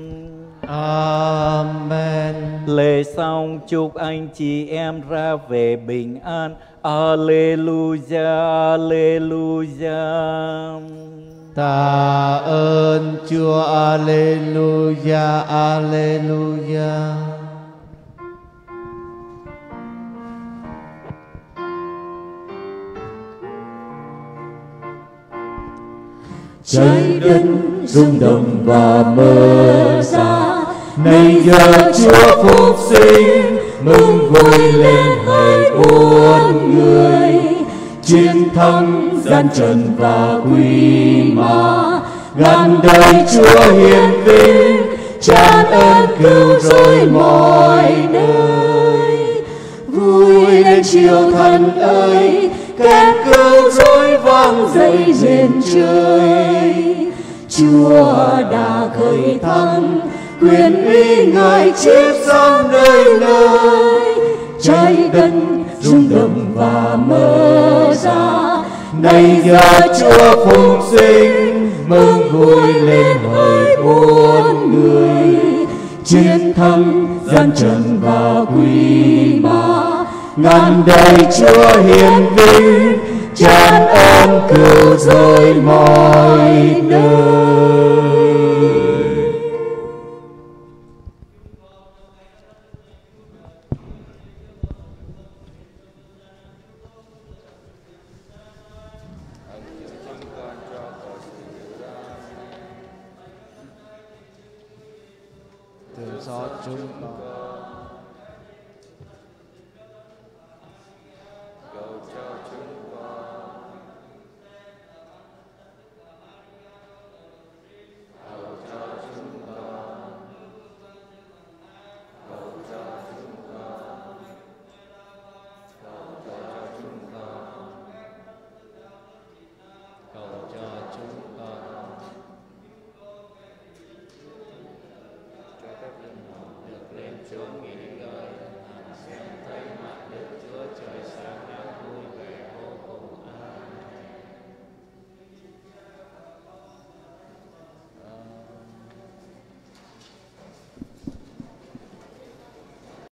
Amen. Lễ xong chúc anh chị em ra về bình an. Alleluia, Alleluia. Tạ ơn Chúa. Alleluia, Alleluia. Trái đất rung động và mở ra, nay giờ Chúa phục sinh, mừng vui lên hỡi muôn người. Chiến thắng gian trần và quỷ ma, ngàn đời Chúa hiển vinh, tràn ơn cứu rỗi mọi nơi. Vui lên chiều thần ơi, kèn cứu rỗi vang dậy rền trời. Chúa đã khởi thắng, quyền uy Ngài chiết giang nơi nơi. Trái đất rung động và mở ra, nay giờ Chúa phục sinh, mừng vui lên hỡi muôn người. Chiến thắng gian trần và quỷ ma, ngàn đời Chúa hiển vinh, tràn ơn cứu rỗi mọi nơi. Từ gió chúng con Chúa